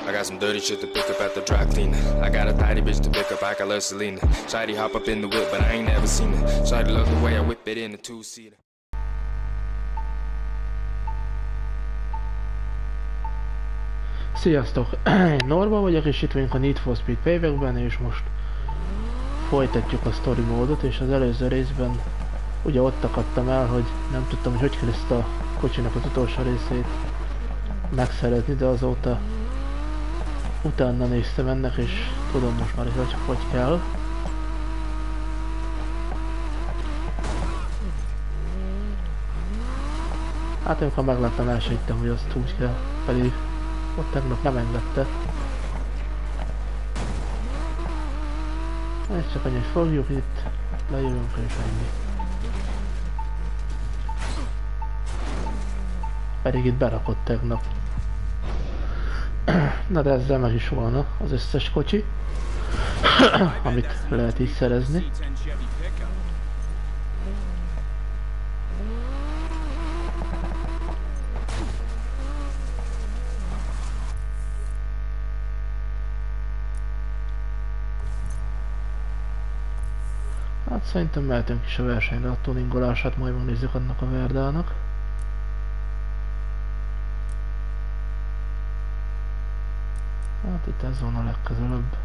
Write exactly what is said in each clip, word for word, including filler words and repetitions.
I got some dirty shit to pick up at the dry cleaner. I got a tidy bitch to pick up, I got love Selena. Shawty hop up in the whip, but I ain't never seen it. Shawty love the way I whip it in a two-seater. Sziasztok! Én Norba vagyok, és itt vagyunk a Need for Speed Paybackben, és most folytatjuk a story módot, és az előző részben ugye ott akadtam el, hogy nem tudtam, hogy hogy kell ezt a kocsinak az utolsó részét megszerezni, de azóta utána néztem ennek, és tudom most már, hogy hogy kell. Hát amikor megláttam, el sem hittem, hogy azt úgy kell, pedig ott tegnap nem engedte. Ezt csak annyi, hogy fogjuk itt, lejövünk és ennyi. Pedig itt berakott tegnap. Na de ezzel meg is volna az összes kocsi, amit lehet így szerezni. Hát szerintem mehetünk is a versenyre, a tuningolását majd megnézzük annak a Verdának. Hát itt ez van a legközelebb.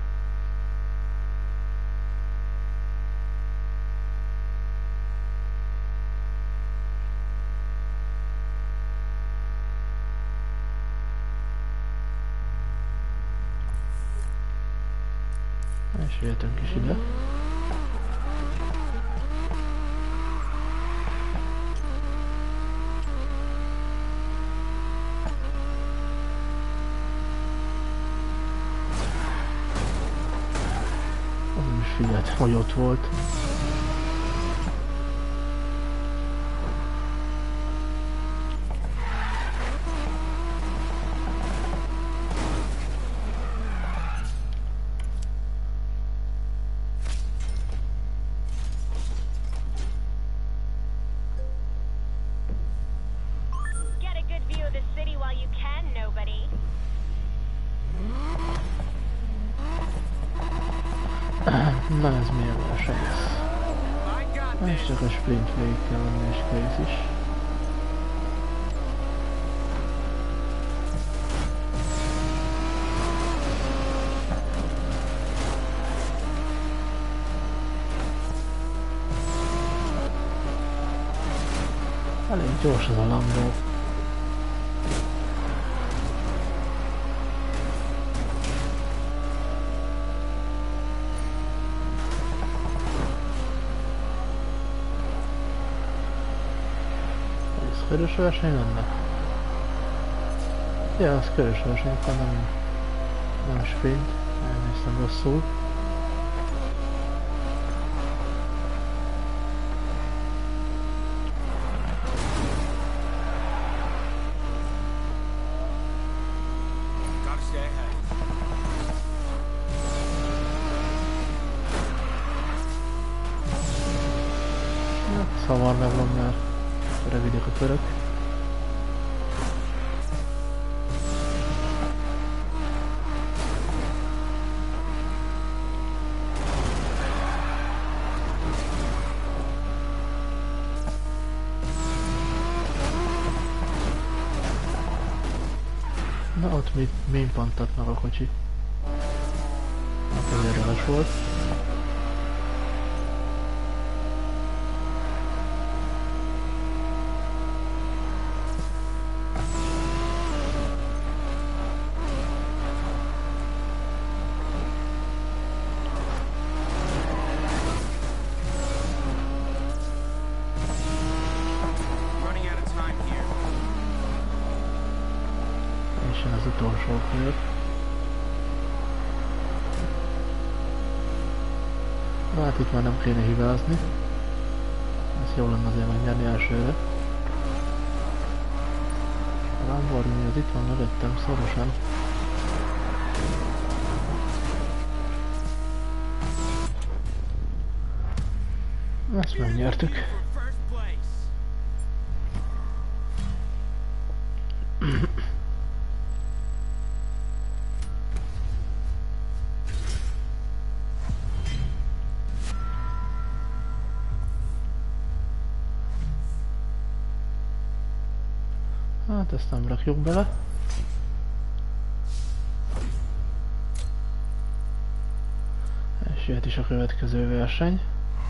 És jöttünk is ide. Figyeld, hogy ott volt. Na ez milyen verseny ez? Ez csak a sprint végig kell venni, és kész is. Elég gyors az a Lambo. Körös verseny lenne? Ja, az körös verseny, akkor nem, nem sprint, elnéztem rosszul. Szavar meg van már. Rövidek a körök. Na ott még main pantat meg a kocsi. Hát ez érdemes volt. Az utolsó kör. Na hát itt már nem kéne hibázni. Ez jó lenne azért megnyerni elsőre. A Lamborghini az itt van mögöttem szorosan. Ezt megnyertük. Hát ezt nem rakjuk bele. És jöhet is a következő verseny.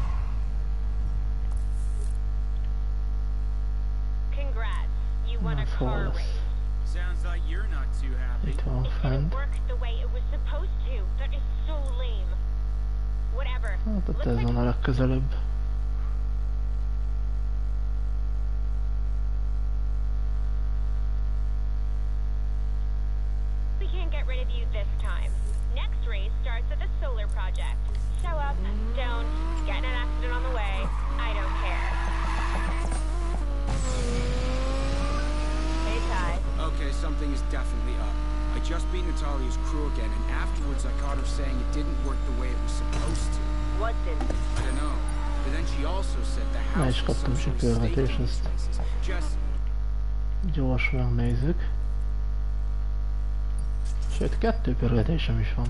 Na, hol lesz? Itt van fent. Hát ott ez van a legközelebb. Something is definitely up. I just beat Natalia's crew again, and afterwards I caught her saying it didn't work the way it was supposed to. What didn't? I don't know. But then she also said the Na house és was kaptam some is sort a of küldetés, staging ezt places. Just gyors megnézzük. Sőt, kettő pörgetésem is van.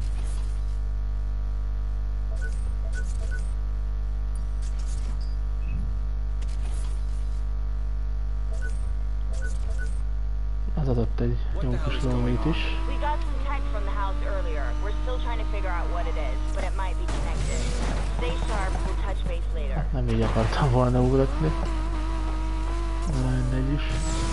Az adott egy jó kis lóvét is. We got some text from the house earlier. We're still trying to figure out what it is, but it might be connected. Stay sharp, we'll touch base later. Nem így akartam volna ugratni. De mindegy is.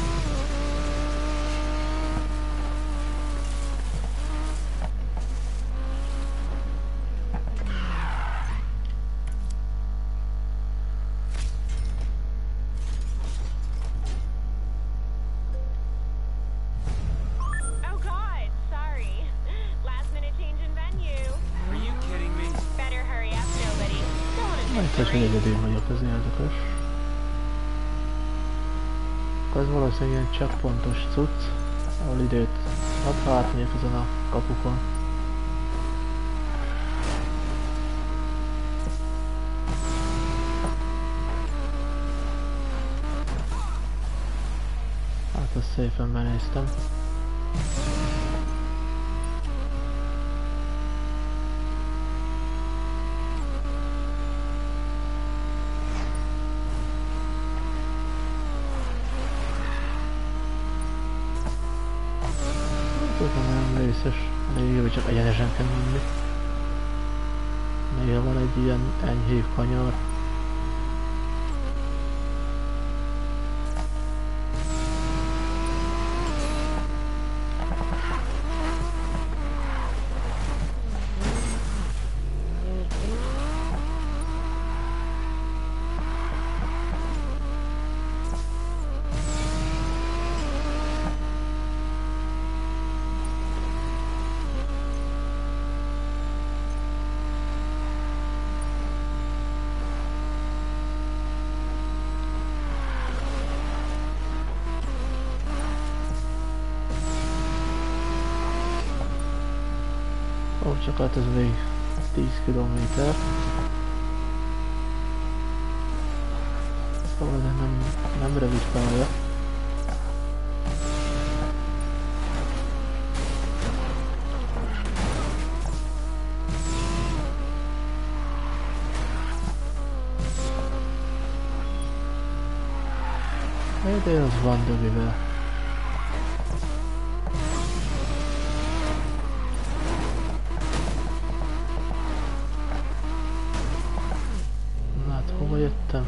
Oh god, sorry. Last minute change in venue. are you kidding me? Better hurry up, nobody. Don't wanna Majd miss hogy the hogy race. egyedül vagyok, ez érdekes. Akkor ez valószínűleg ilyen checkpontos cucc, ahol időt ad, ha átmegyek ezen a kapukon. Hát ezt szépen benéztem. Tudom, nagyon vészes. Elég jó, hogy csak egyenesen kell menni. Néha van egy ilyen enyhébb kanyar. Ó, csak hát ez még tíz kilométer. Szóval ez nem, nem rövid pálya. De az van dögivel. Na hát hova jöttem?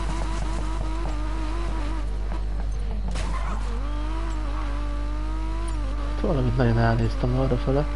Valamit nagyon elnéztem arra fele.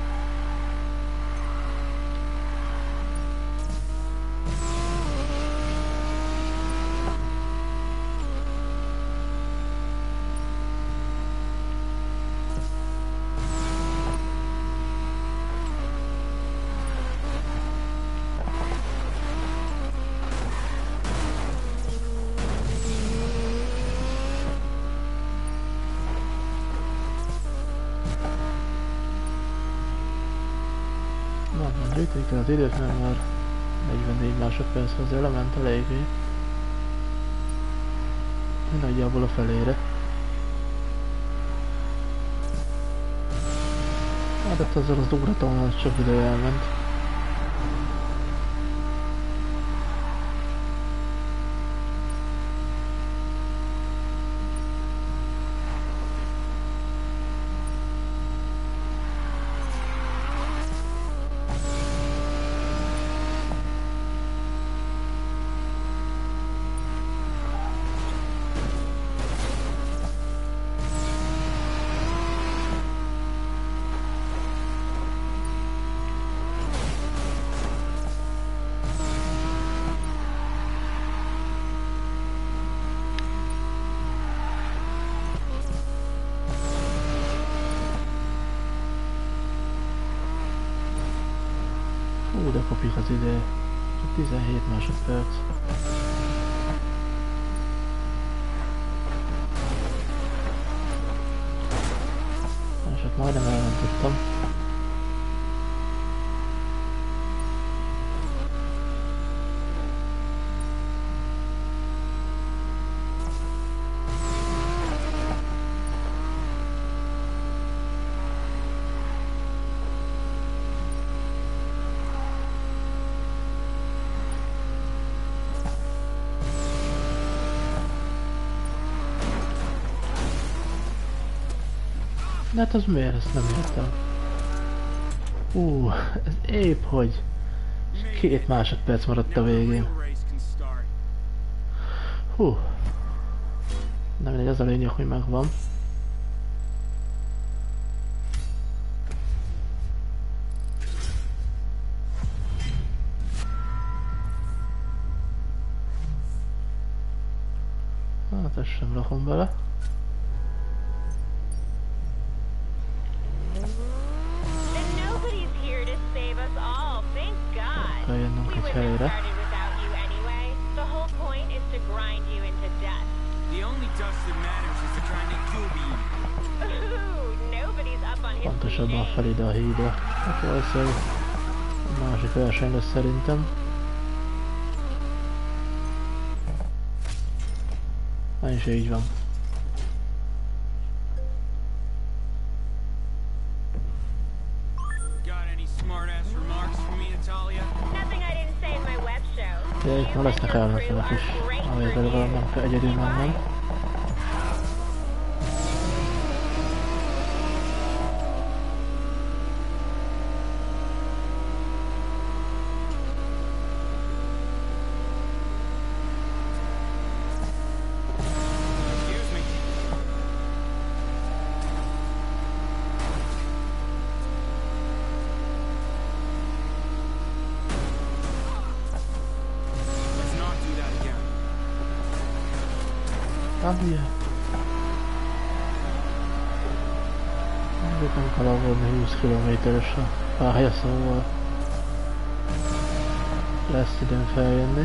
Na, gyűjteni kell az időt, mert már negyvennégy másodperchez element eléggé. Nagyjából a felére. Hát ott azzal az ugratónál az csak idő elment. Hú, de kopik az idő. Csak tizenhét másodperc. És hát majdnem el nem tudtam. De hát az miért? Ezt nem értem. Ú, ez épp hogy két másodperc maradt a végén. Hú. Nem mindegy, az a lényeg, hogy megvan. Hát ezt sem rakom bele. Kell jönnünk egy helyre. Pontosabban fel ide a hídra. Hát valószínűleg a másik verseny lesz szerintem. Na is így van. De itt ma lesznek ellenfelek is, amelyekkel legalább nem kell egyedül mennem. Ah, hülye. Ezért nem kell aggódni húsz kilométeres a pálya, szóval lesz időm feljönni.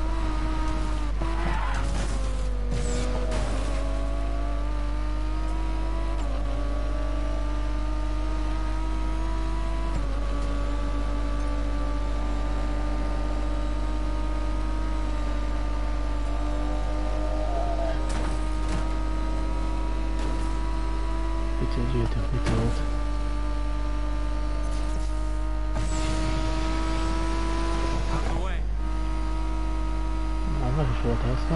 Picit gyűjtünk mit volt. Na, meg is volt haszna.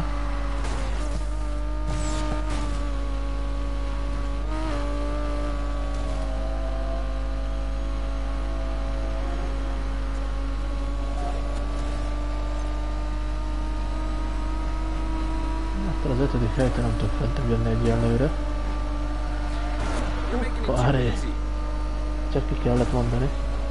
Akkor az ötödik helytől nem tudok fentebb jönni egyenlőre. Várj! Csak ki kellett mondani.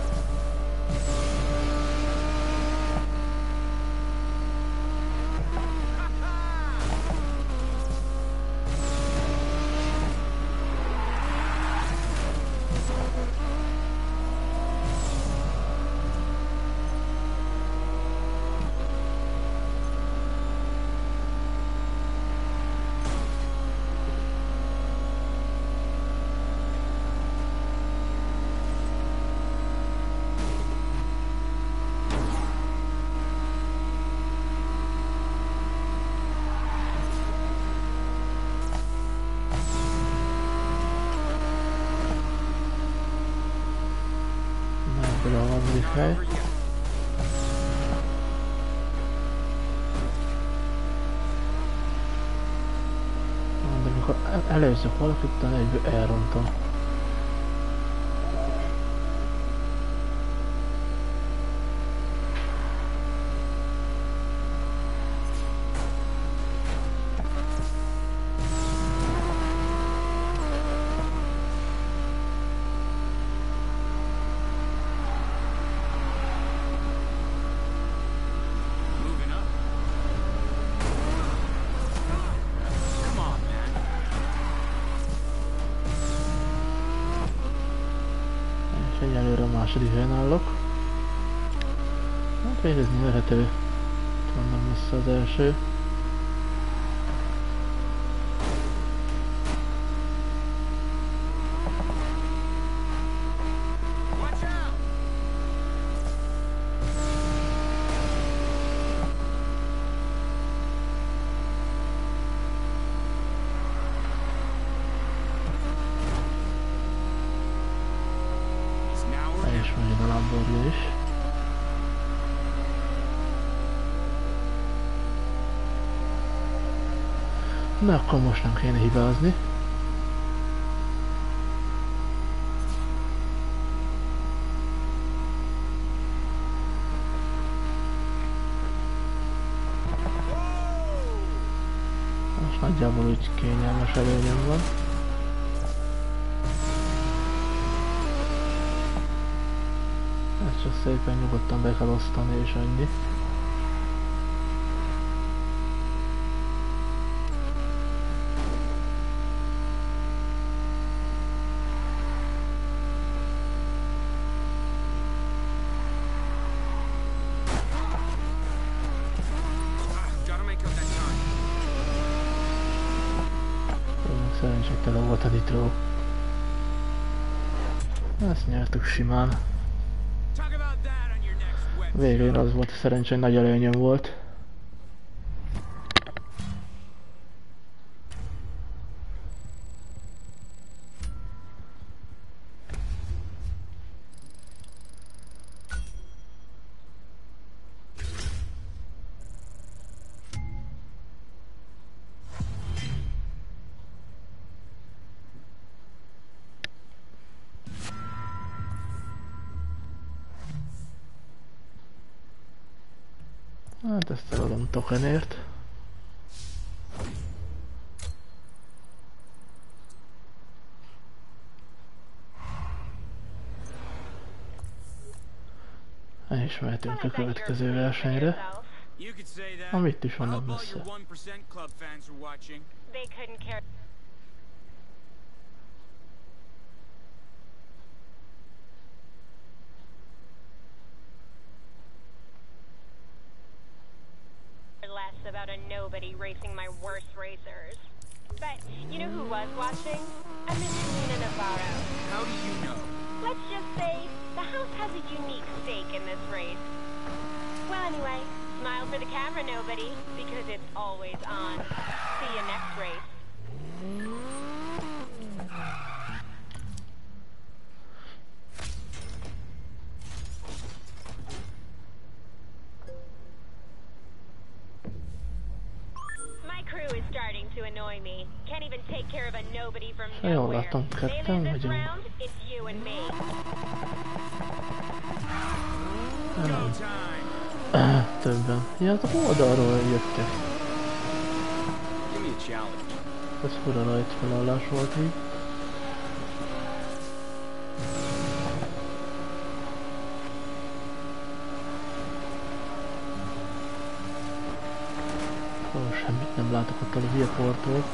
Ebből a harmadik hely. De amikor előszök valakit, utána egyből elrontom. Egyelőre a második helyen állok. Hát végezni nyerhető. Itt van nem messze az első. És megint a Lamborghini is. Na akkor most nem kéne hibázni. Most nagyjából úgy kényelmes előnyöm van. Ezt csak szépen nyugodtan be kell osztani és annyi. Szerencsétlen volt a nitro. Ezt nyertük simán. Végén az volt a szerencsé, nagy előnyöm volt. Hát ezt eladom tokenért. És mehetünk a következő versenyre. Amit is van nem messze. About a nobody racing my worst racers. But you know who was watching? I miss Selena Navarro. How do you know? Let's just say the house has a unique stake in this race. Well, anyway, smile for the camera, nobody, because it's always on. See you next race. Crew is starting to annoy me. Can't even take care of a nobody from nowhere. They lose this round, it's you and me. Go time. Többen. Ja, az oldalról jöttek. Give me a challenge. Ez fura rajtfelállás volt így. Semmit nem látok ott a viaportól.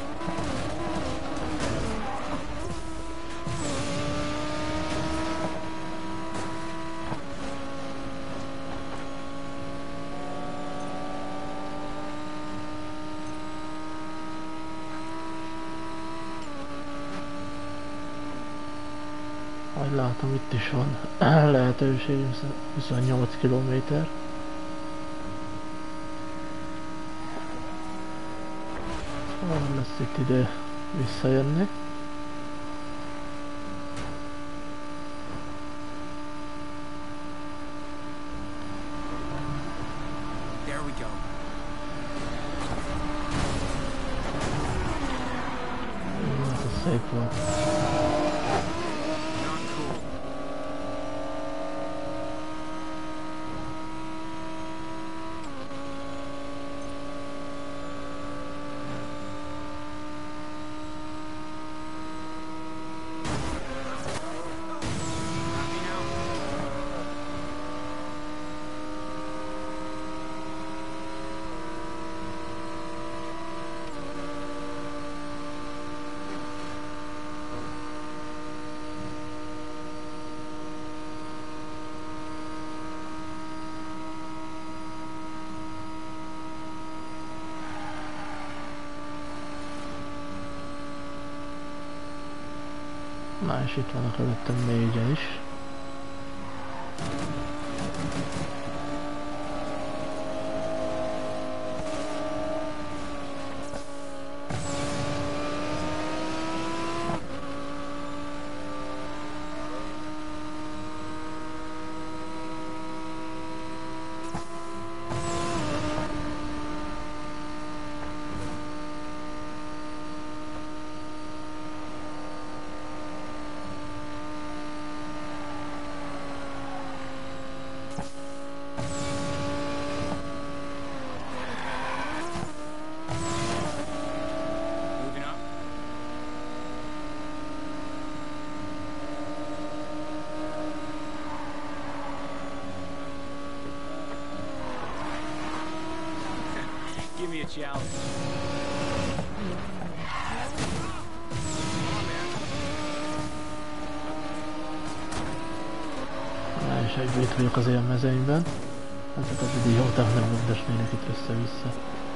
Ahogy látom, itt is van lehetőség, huszonnyolc kilométer. Van lesz itt idő visszajönni. There we go. Ez a szép volt. Na és itt vannak előttem négyen is. Give me a challenge. Na és egyben itt vagyok az élmezőnyben. Ezek az idióták nem lögdösnének itt össze-vissza.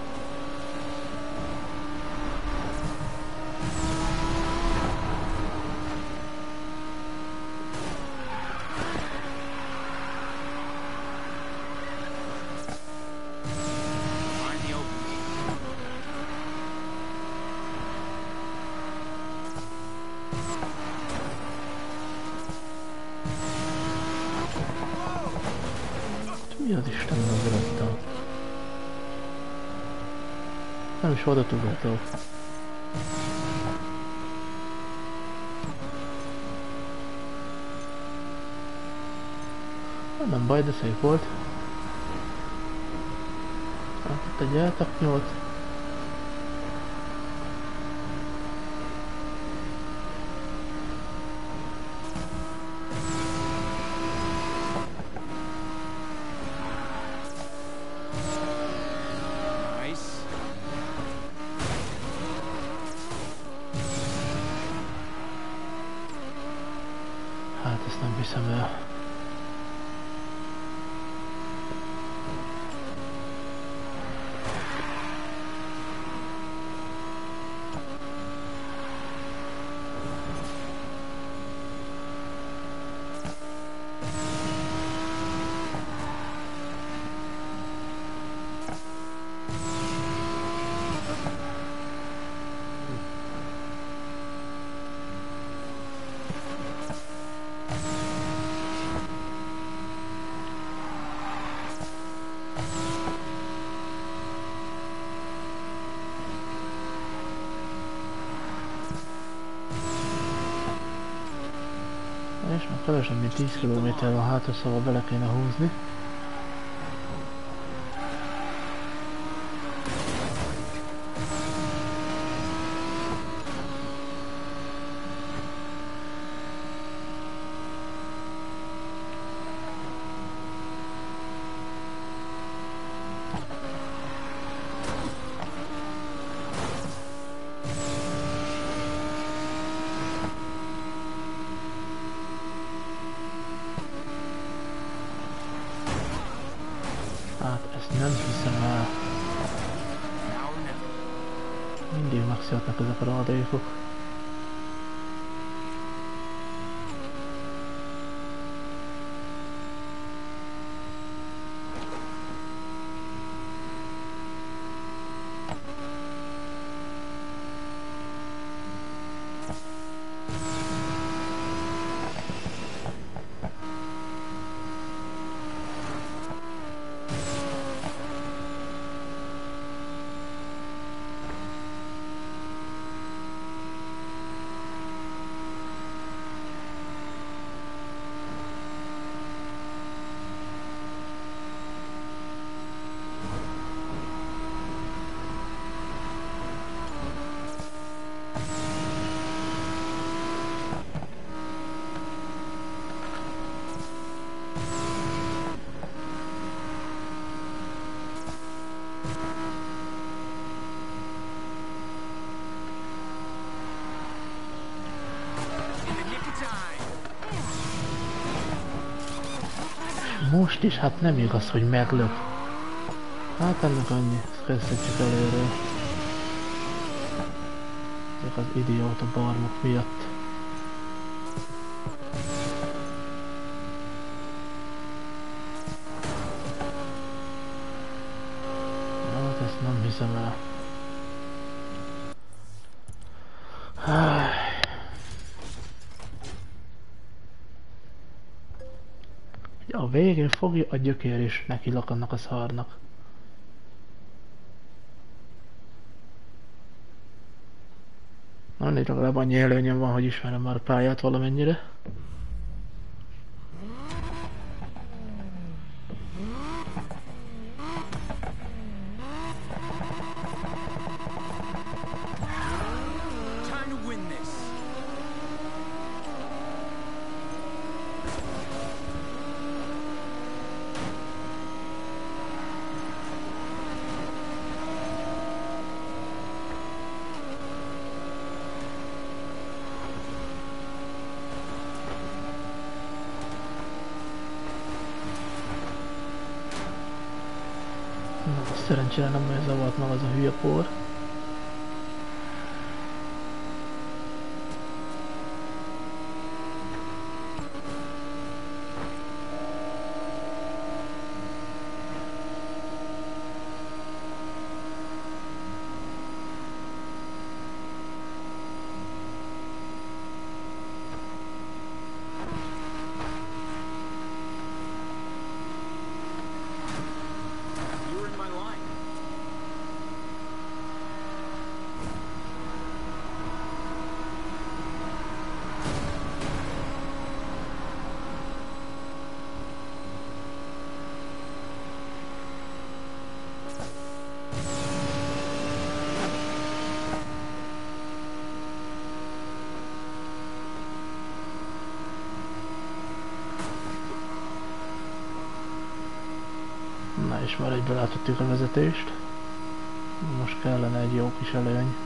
Mi az Isten megugrottam? Nem is oda ugratok. Nem baj, de szép volt. Hát itt egy eltaknyolt. Hát ezt nem hiszem el. És már kevesebb mint tíz kilométer van hátra, szóval bele kéne húzni. Hát ezt nem hiszem el. Mindig megszületnek ezek a ragadékok. Most is, hát nem igaz, hogy meglök. Hát ennek annyi, ezt kezdhetjük előről. Ezek az idióta barmok miatt. hiszem el. Háj. A végén fogja a gyökér is neki annak a szarnak. Na, mindegy, legalább annyi előnyöm van, hogy ismerem már a pályát valamennyire. Time to win this. Na, szerencsére nem nagyon zavart meg az a hülye por. You were in my line. Na és már egyből átvettük a vezetést. Most kellene egy jó kis előny.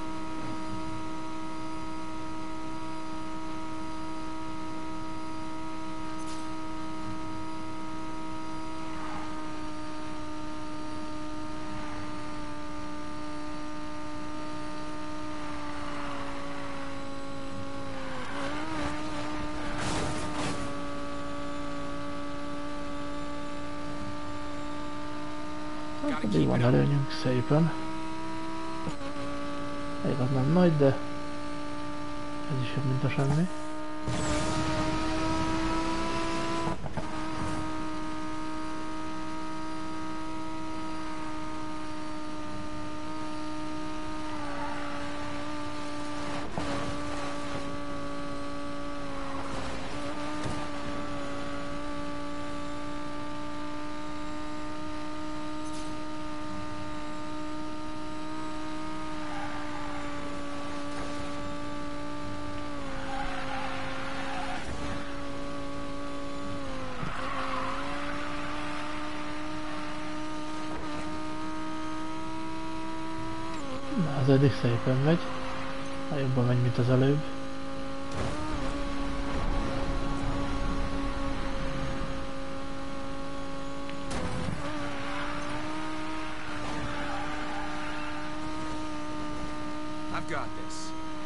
Hát pedig van előnyünk szépen. Igaz nem nagy, de ez is jobb, mint a semmi. Na, az eddig szépen megy. Ha jobban megy, mint az előbb. I've got this.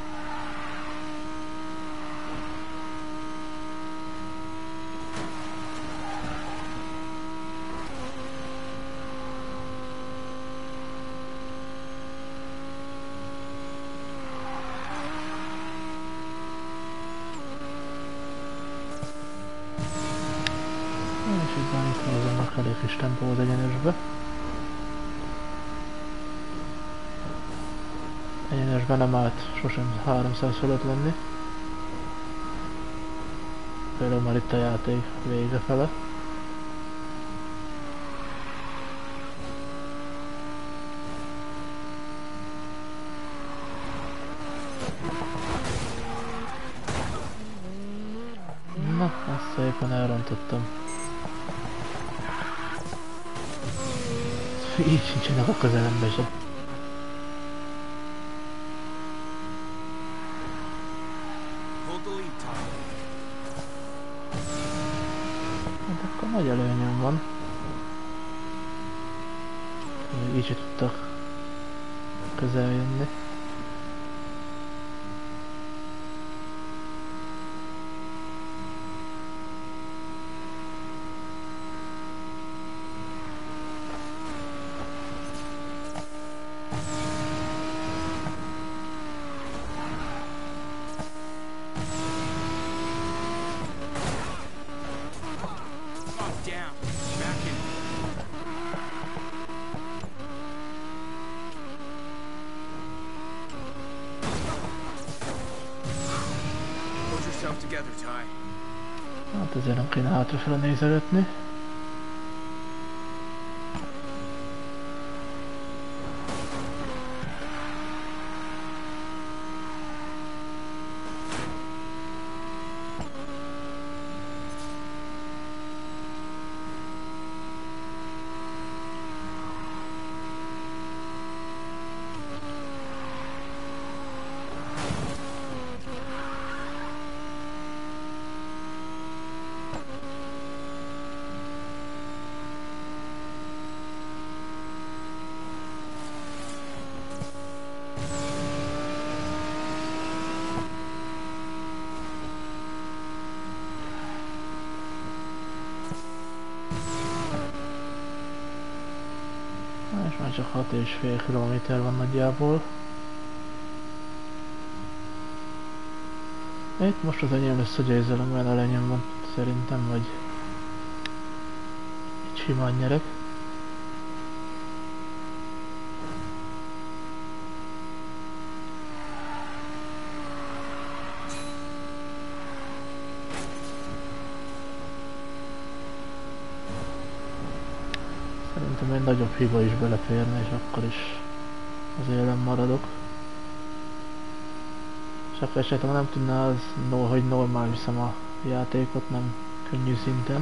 És itt van itt azonnak elég kis tempó az egyenesbe. Egyenesben nem állt sosem háromszáz fölött lenni. Például már itt a játék vége fele. Na, ezt szépen elrontottam. Így sincsenek a közelembe se. Hold the lead, Tom. Hát akkor nagy előnyöm van. Még így sem tudtak közel jönni. down. Back in. Hold yourself together, Ty. Hát ezért nem kéne hátrafele nézegetni. És már csak hat és fél kilométer van nagyjából. Itt most az enyém lesz a győzelem, mert előnyöm van szerintem, vagy itt simán nyerek. Szerintem egy nagyobb hiba is beleférne, és akkor is az élen maradok. És akkor esetleg nem tudná az, no, hogy normál viszem a játékot, nem könnyű szinten.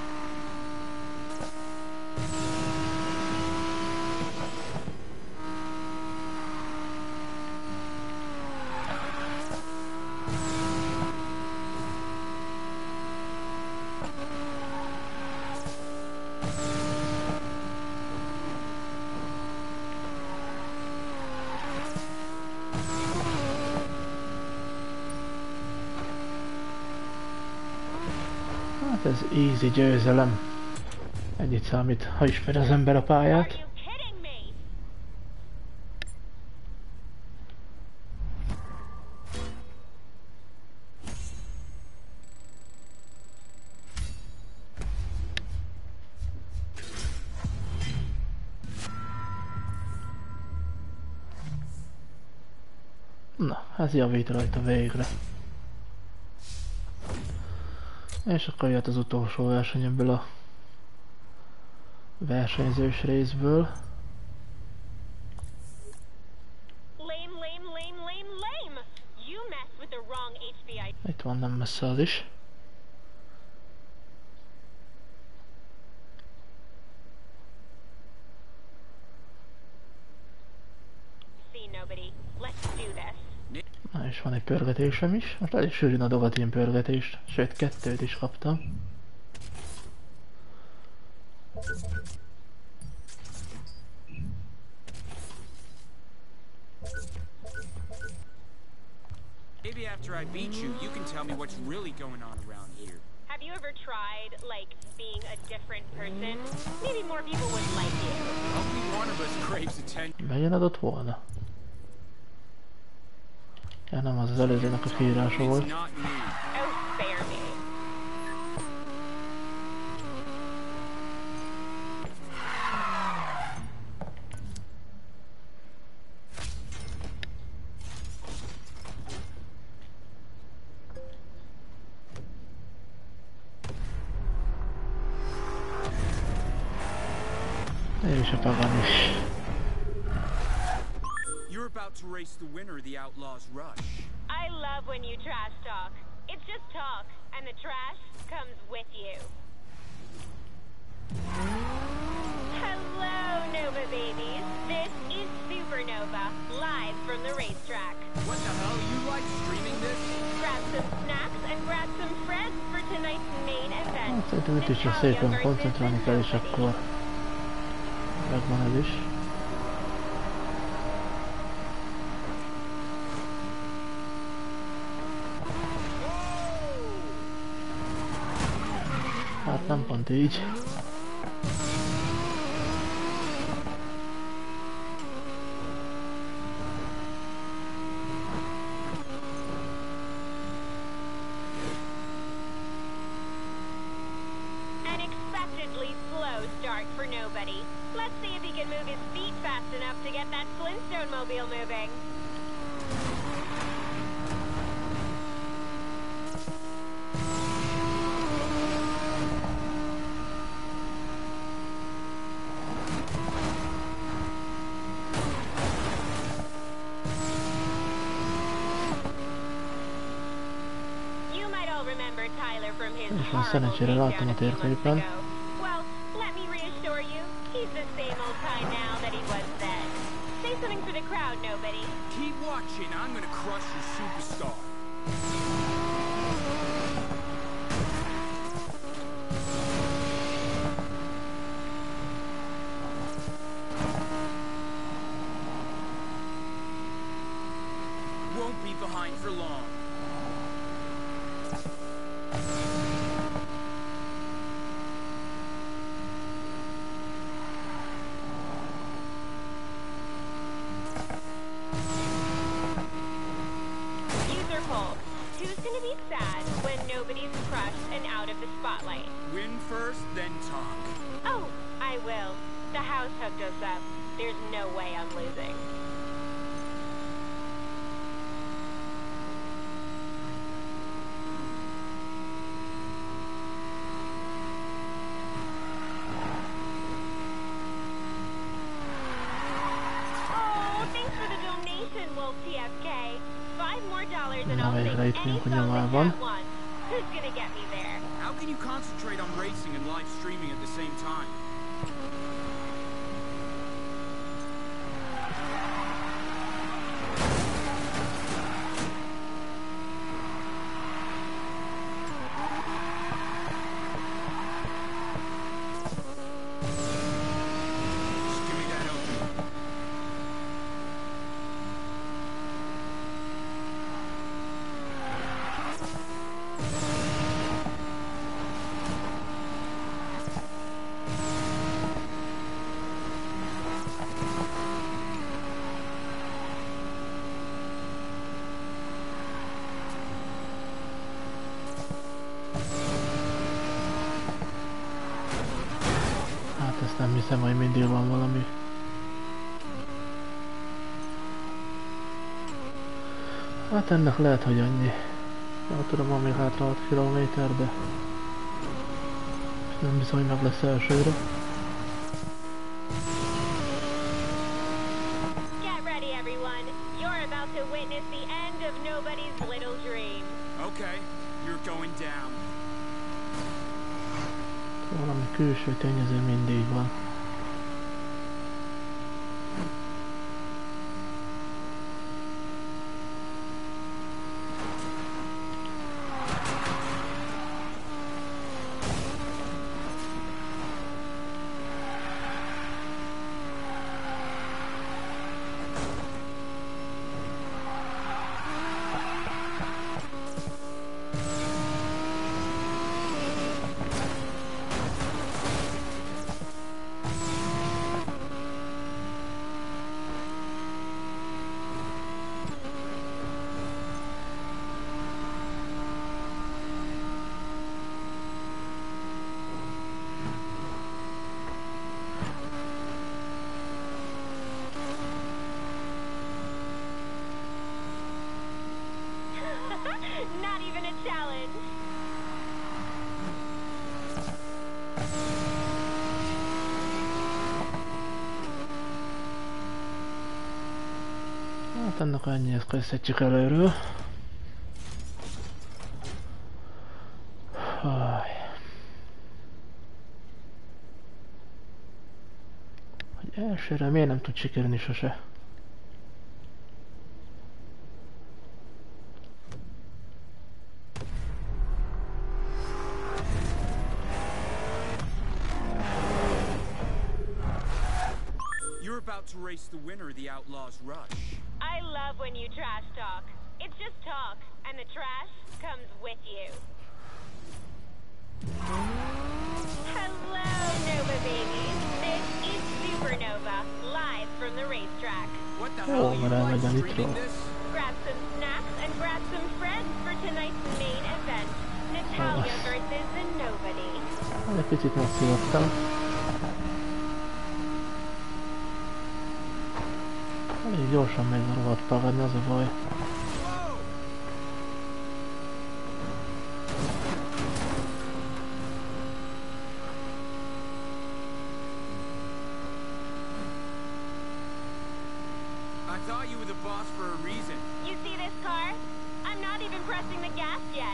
Hát ez easy győzelem. Ennyit számít, ha ismeri az ember a pályát. Na, ez javít rajta végre. És akkor jött az utolsó verseny ebből a versenyzős részből. Itt van nem messze az is. Na és van egy pörgetésem is. Most elég sűrűn adogat ilyen pörgetést. Sőt, kettőt is kaptam. Maybe after I beat you, you can tell me what's really going on around here. Have you ever tried, like, being a different person? Maybe more people would like you. Only one of us craves attention. Megyen adott volna? Ja, nem, az az előzőnek a kiírása volt. Oh, spare me. És a pagan is. You're about to race the winner of the Outlaws Rush. I love when you trash talk. It's just talk, and the trash comes with you. Hello, Nova babies. This is Supernova, live from the racetrack. What the hell? You like streaming this? Grab some snacks and grab some friends for tonight's main event. Hát szerintem itt is csak szépen koncentrálni kell, és akkor megvan ez is. Hát nem pont így. An expected unexpectedly slow start for nobody. Let's see if he can move his feet fast enough to get that Flintstone mobile moving. You might all remember Tyler from his És már horrible szerencsére takedown láttam a a few months térképen. ago. Well, let me reassure you, he's the same old Ty now that he was then. Say something for the crowd, nobody. Keep watching. I'm gonna crush your superstar. Won't be behind for long. User poll. Who's gonna be sad when nobody's crushed and out of the spotlight? Win first, then talk. Oh, I will. The house hooked us up. There's no way I'm losing. Oh, thanks for the donation, Wolf T F K. Five more dollars and Na, I'll végre take itt any vagyunk a phone nyomában. at once. Who's gonna get me there? How can you concentrate on racing and live streaming at the same time? Just give me that open. Hát ezt nem hiszem, hogy mindig van valami. Hát ennek lehet, hogy annyi. Nem tudom, van még hátra hat kilométer, de nem bizony meg lesz elsőre. Get ready, everyone. You're about to witness the end of nobody's little dream. Okay, you're going down. Valami külső tényező mindig van. Not even a challenge. Hát ennek annyi, ezt kezdhetjük előről. Aj. Hogy elsőre miért nem tud sikerülni sose? You're about to race the winner of the Outlaws Rush. I love when you trash talk. It's just talk, and the trash comes with you. Hello, Nova babies. This is Supernova, live from the racetrack. What the Oh, hell are you but I live like the streaming nitro. this? Grab some snacks and grab some friends for tonight's main event. Natalia versus the Nobody. Hát Picit megszívottam. Elég gyorsan megy a rohadt paradni, az a baj. I thought you were the boss for a reason. You see this car? I'm not even pressing the gas yet.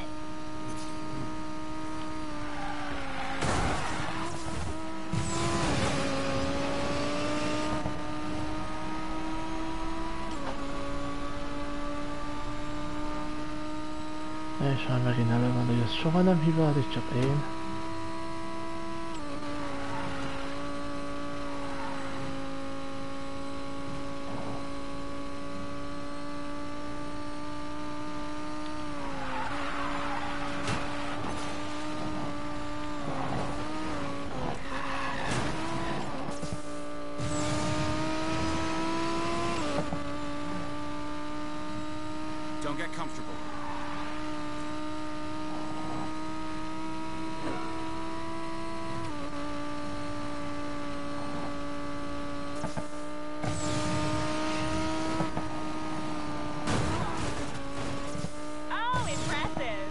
És már megint elő van, hogy ez soha nem hibázik, csak én. Don't get comfortable. Oh, impressive.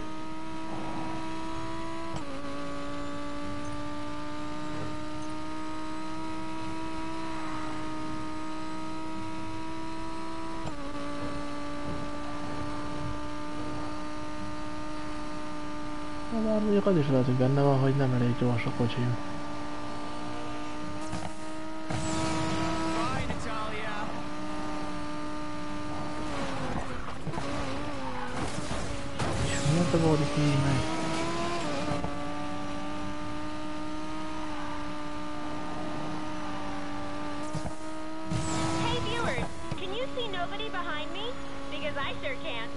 Bár mondjuk az is lehet, hogy benne van, hogy nem elég gyors a kocsim. Bye, Natalia. És miért a bódik így meg? Hey viewers, can you see nobody behind me? Because I sure can't.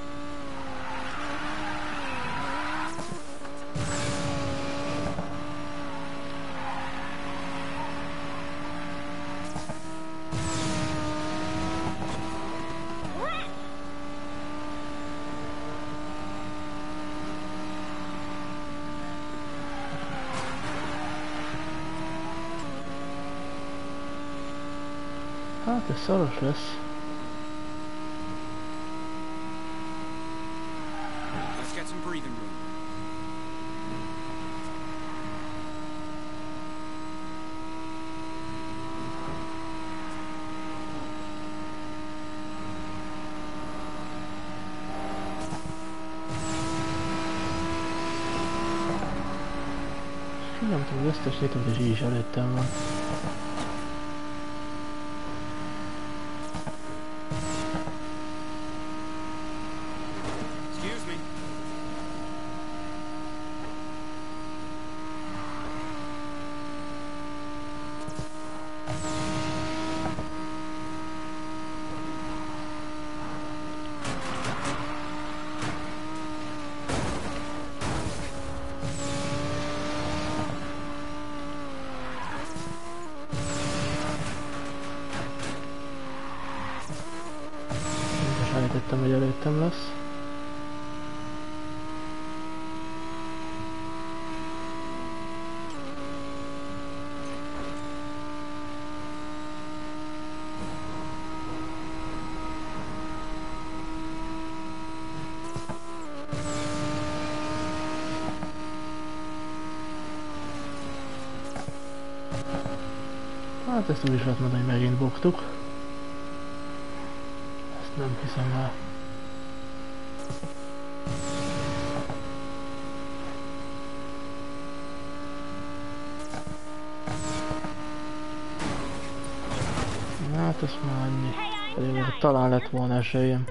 Hát ez szoros lesz. Let's get some breathing room. Figyeltem, az összes nyitott és így is előttem van. Excuse me. Sejtettem, hogy előttem lesz. Hát ezt úgy is lehet mondani, hogy megint buktuk. Ezt nem hiszem el. Hát ez már annyi. Hey, Pedig Einstein. talán lett volna esélyem.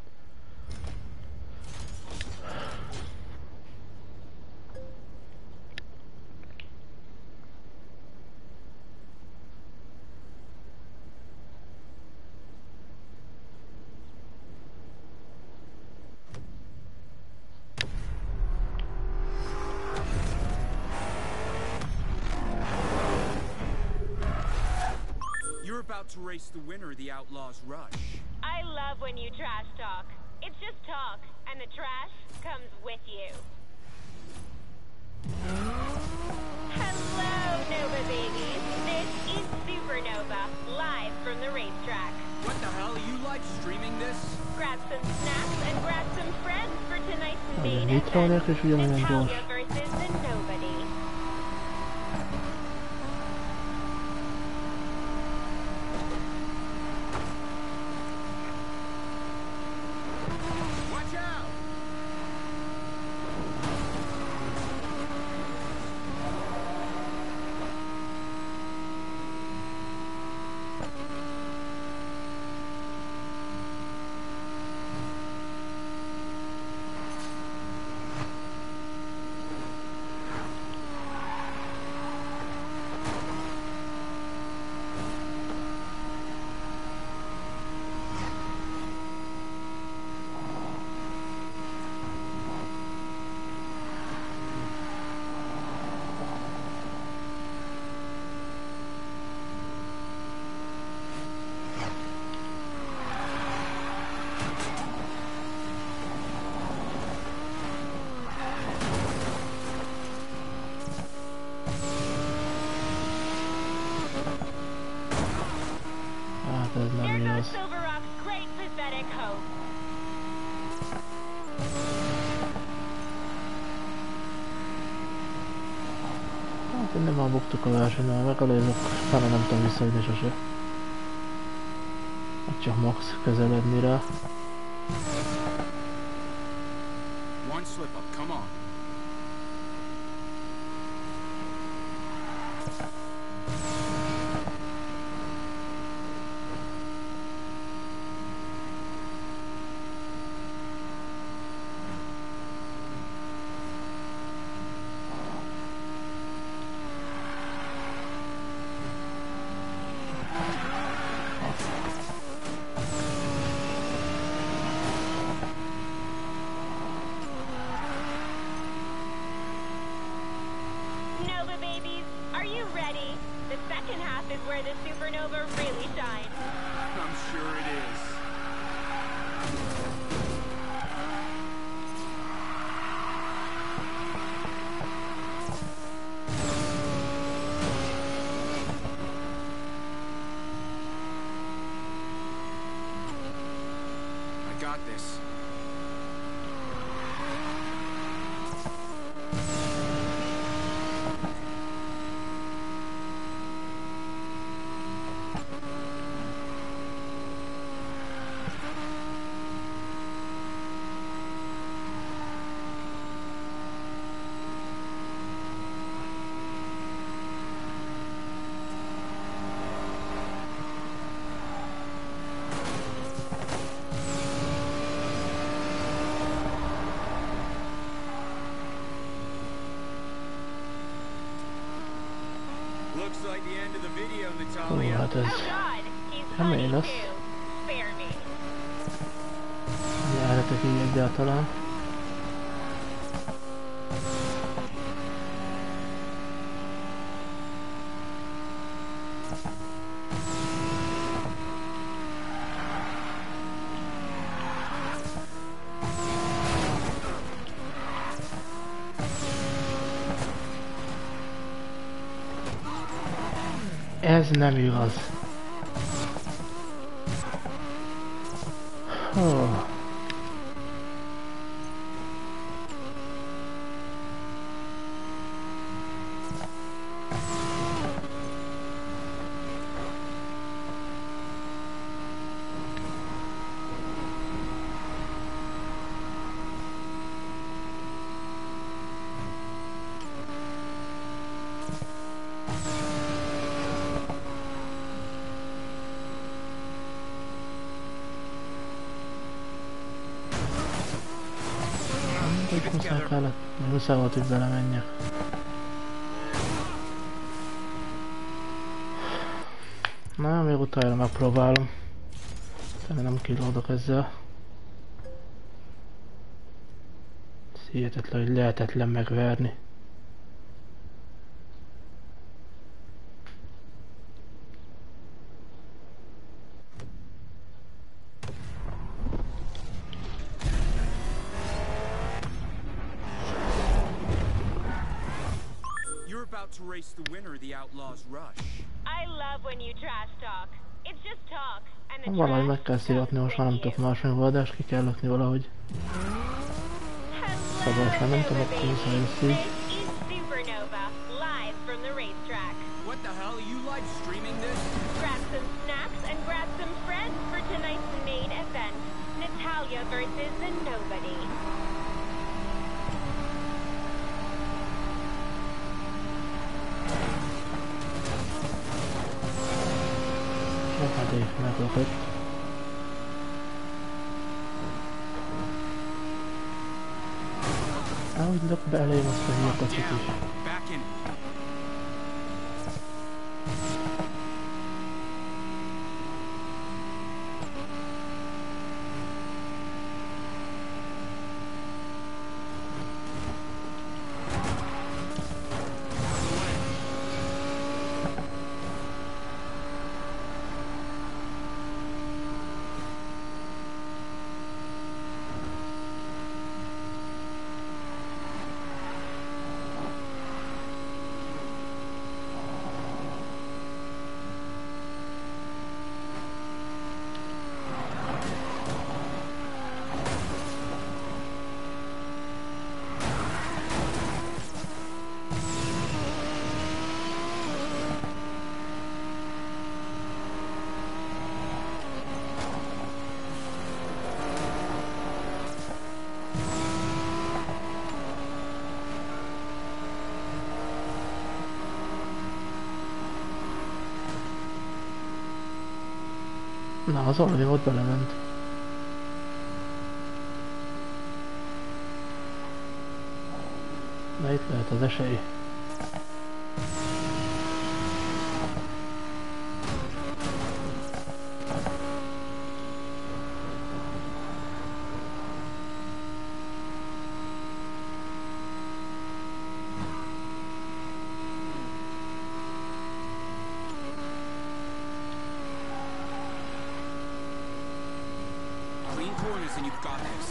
You're about to race the winner of the Outlaws Rush. I love when you trash talk. It's just talk, and the trash comes with you. kontroll nélkül is ugyanolyan gyors. Natalia versus the nobody. Watch out! Hát ez nem There mi goes az. Silver Rock's great pathetic hope. Hát innen már buktuk a versenyt, megelőzök, utána nem tudom visszajönni sose. Hát csak max közeledni rá. One slip up, come on. Nova babies, are you ready? The second half is where the supernova really shines. I'm sure it is. I got this. Looks like the end of the video, Hú, Natalia. hát ez Oh God, he's nem funny én lesz. too. Spare me. Nyerhetek így egyáltalán. Ez nem igaz. Oh. Hogy muszáj kellett, muszáj volt, hogy belemenjek. Na, még utána megpróbálom. Talán nem kilódok ezzel. Ez hihetetlen, hogy lehetetlen megverni. To race the winner of the Outlaws Rush. I love when you trash talk. It's just talk, and the Valahogy trash meg kell szivatni, most már nem tudok más megoldást, ki kell lökni valahogy. Hello, szabásra, nem tudom, akkor muszáj lesz így. Supernova, live from the racetrack. What the hell? Are you live streaming this? Grab some snacks and grab some friends for tonight's main event. Natalia versus the Nobody. Rohadék meglökött. Ahogy lök be elém azt a hírkocsit is. Back in. Na, az Olvi ott belement. Na itt lehet az esély. Clean corners and you've got this.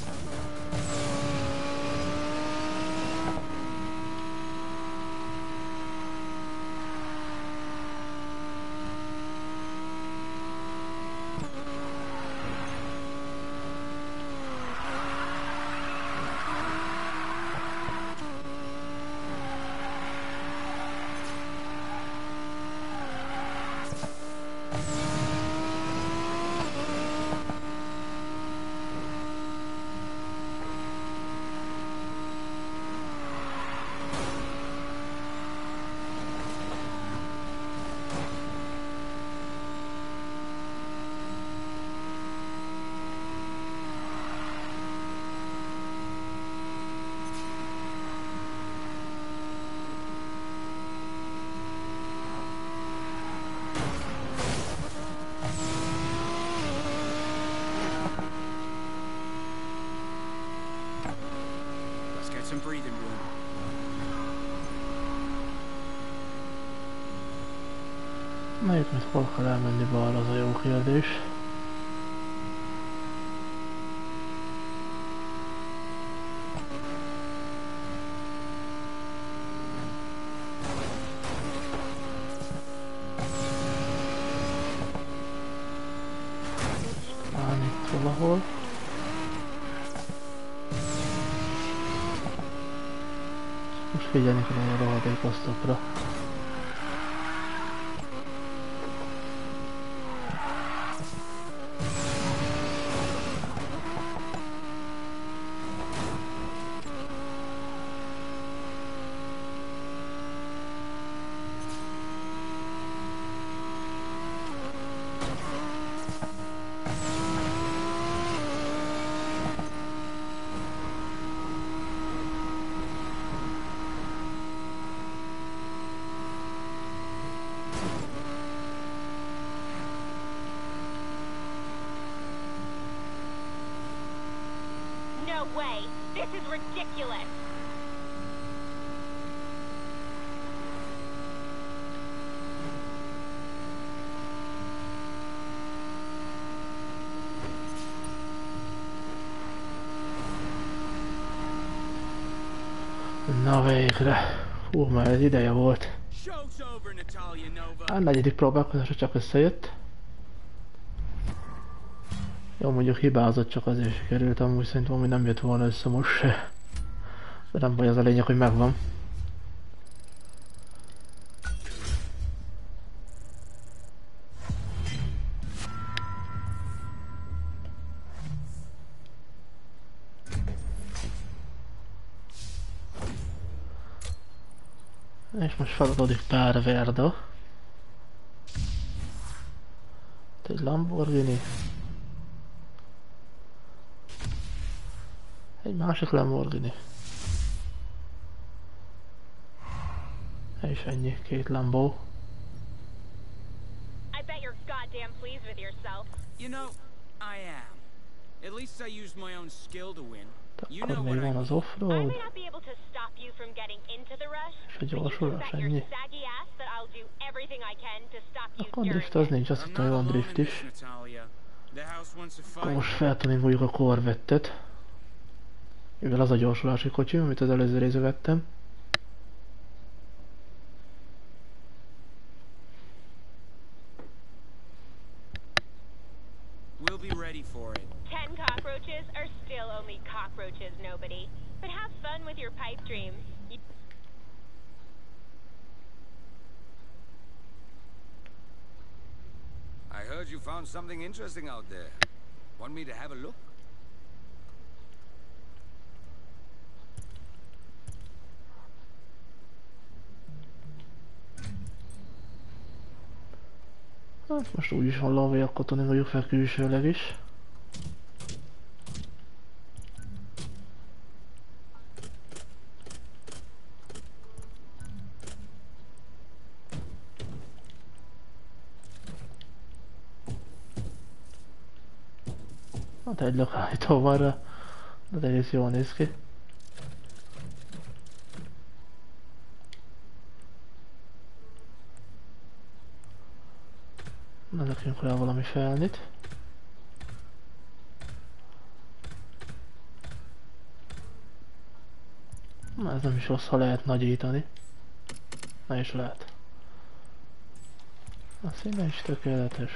Let's get some breathing room. Na itt mit hol kell elmenni balra, az a jó kérdés. Talán itt valahol. Most figyelni kell a rohadék osztopra. No way. This is ridiculous. Na végre. Hú, már ez ideje volt. Show's over, Natalia Nova. A negyedik próbálkozásra csak összejött. Jó, mondjuk hibázott, csak azért sikerült, amúgy szerintem ami nem jött volna össze most se. De nem baj, az a lényeg, hogy megvan. És most feladódik pár Verda. Egy Lamborghini. Egy másik Lamborghini. És ennyi, két Lambo. I bet you're goddamn pleased with yourself. You know, I am. At least I used my own skill to win. You Akkor know még what I van az mean. I offroad. may not be able to stop you from getting into the rush, És a but you can gyorsulás, bet your ennyi. saggy ass that I'll do everything I can to stop you Akkor during drift az it. nincs, azt I'm hittem, not hogy van alone drift in is. this, Natalia. The house wants a Akkor fight. most feltuningoljuk a Corvettet. Mivel az a gyorsulási kocsim, amit az előző részben vettem. We'll be ready for it. Ten cockroaches are still only cockroaches, nobody. But have fun with your pipe dreams. You I heard you found something interesting out there. Want me to have a look? Hát most úgyis van lava, akkor tuningoljuk fel külsőleg is. Hát egy lökállító van rá, de egész jól néz ki. Na, lökjünk rá valami felnit. Na, ez nem is rossz, ha lehet nagyítani. Na is lehet. A színe is tökéletes.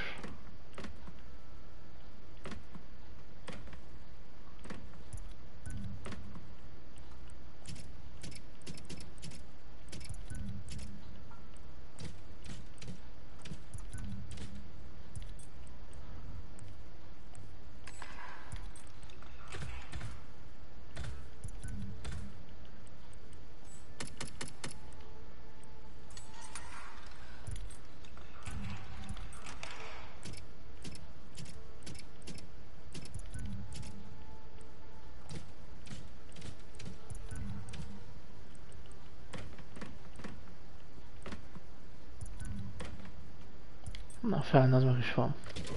Na, a feln az meg is van.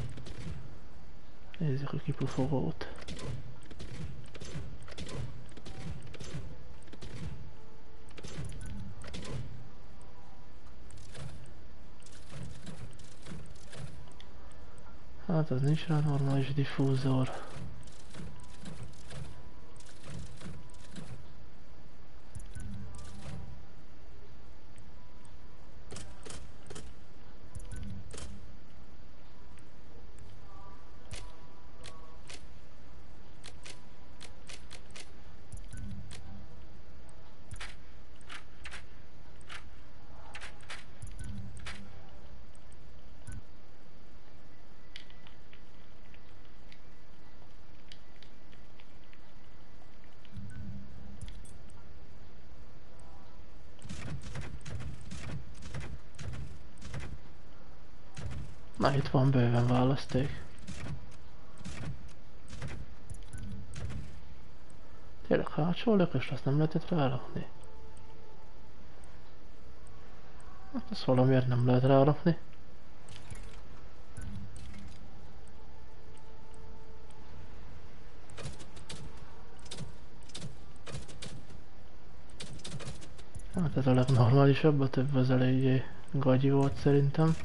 Nézzük a kipufogót. Hát az nincs rá normális diffúzor. Na, itt van bőven választék. Tényleg hátsó lököst, azt nem lehetett rárakni? Hát ezt valamiért nem lehet rárakni. Hát ez a legnormálisabb, a több az eléggé gagyi volt szerintem.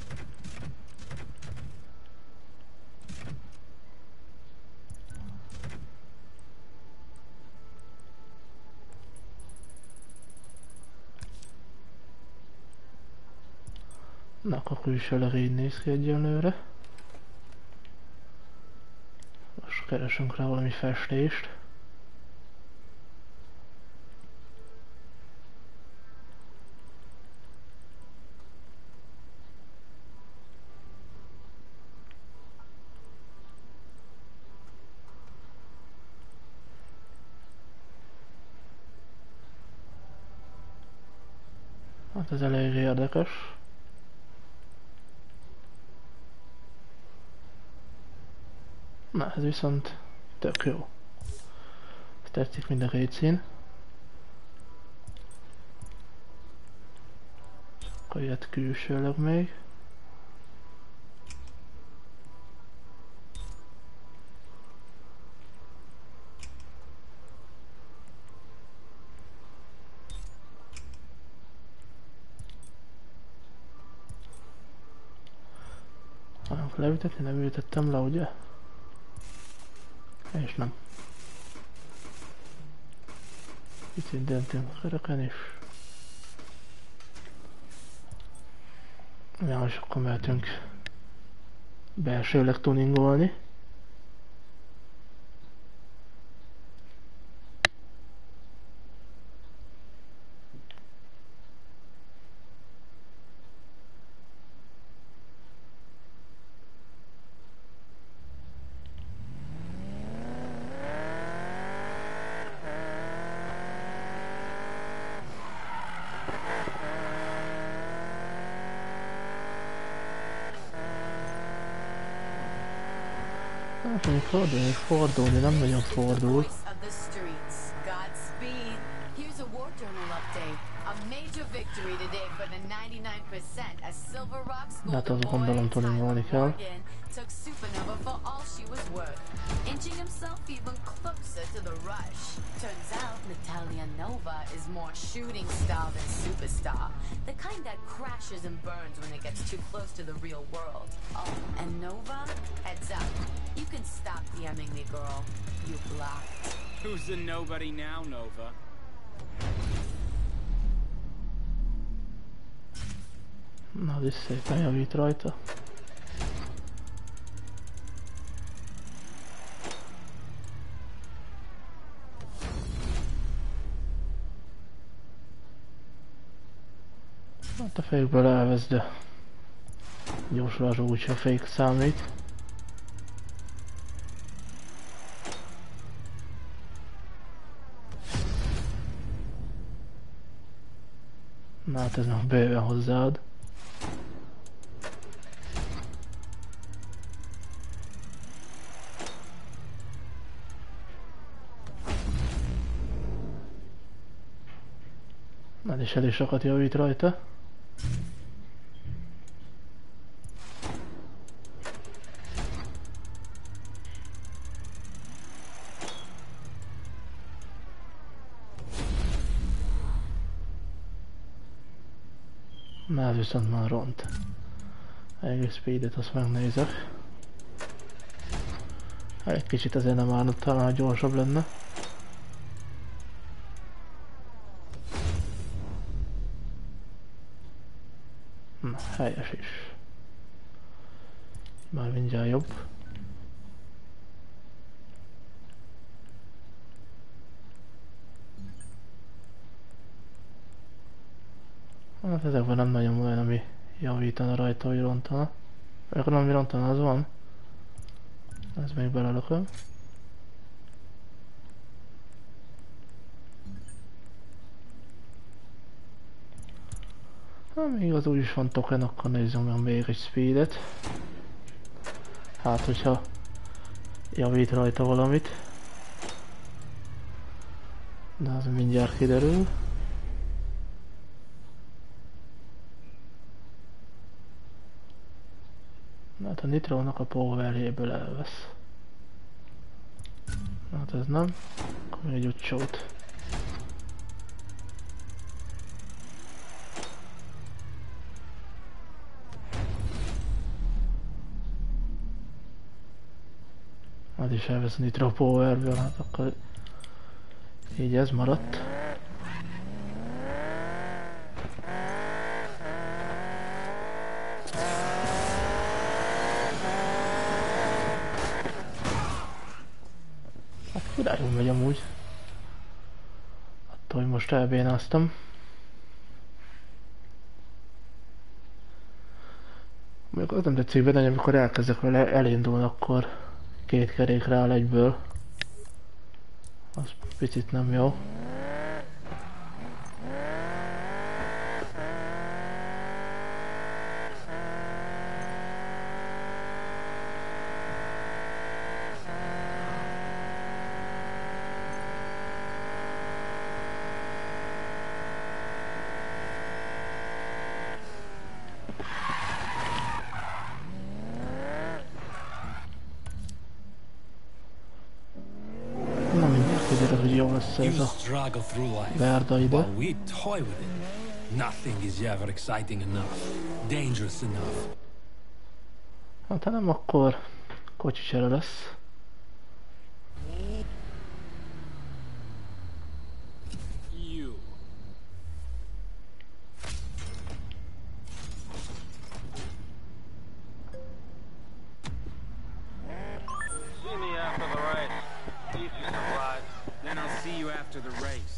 Na, akkor külsőleg így néz ki egyenlőre. Most keresünk rá valami festést. Hát ez elég érdekes. Na, ez viszont tök jó. Ez tetszik mind a két szín. Akkor ilyet külsőleg még. Akkor leütetni, nem ütettem le, ugye? És nem. Picit döntünk a köröken is. Ja, és akkor mehetünk belsőleg tuningolni. Hát még fordulni, fordulni, nem nagyon fordul. De hát azt gondolom tuningolni kell. Inching himself even closer to the rush. Turns out Natalia Nova is more shooting star than superstar. The kind that crashes and burns when it gets too close to the real world. Oh, and Nova, heads up. You can stop DMing me, girl. You blocked. Who's the nobody now, Nova? Na, ez szépen javít rajta. Hát a fékből elvesz, de gyorsulású úgyse a fék számít. Na hát ez már bőven hozzáad. Na és elég sokat javít rajta. Na ez viszont már ront. Egész speedet azt megnézek. Egy kicsit azért nem állott, talán ha gyorsabb lenne. Na, helyes is. Már mindjárt jobb. Hát ezekben nem nagyon olyan, ami javítana rajta, hogy rontana. Vagy akkor ami rontana, az van. Ez még belelököm. Ha még az úgyis van token, akkor nézzünk meg még egy speedet. Hát, hogyha javít rajta valamit. De az mindjárt kiderül. Hát a nitrónak a powerjéből elvesz. Hát ez nem. Akkor egy utcsót. Az is elvesz a nitro powerből, hát akkor így ez maradt. Hát királyul megy amúgy. Attól, hogy most elbénáztam. Mondjuk az nem tetszik benne, hogy amikor elkezdek vele elindulni, akkor két kerékre áll egyből. Az picit nem jó. jó össze ez You a struggle through life Verda ide. while we toy with it. Nothing is ever exciting enough, dangerous enough. Hát ha nem, akkor kocsicsere lesz. You. See me after the race. Eat you some rides. Then I'll see you after the race.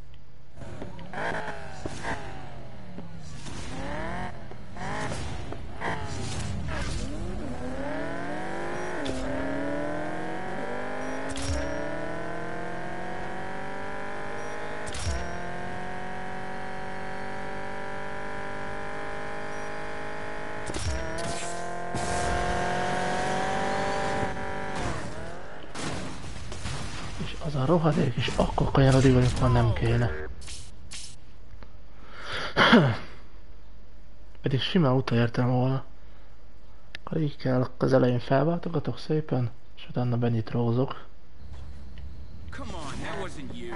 És az a rohadék is akkor kanyarodik, amikor nem kéne. Pedig simán utolértem volna. Akkor így kell, az elején felváltogatok szépen, és utána benitrózok. Come on, that wasn't you.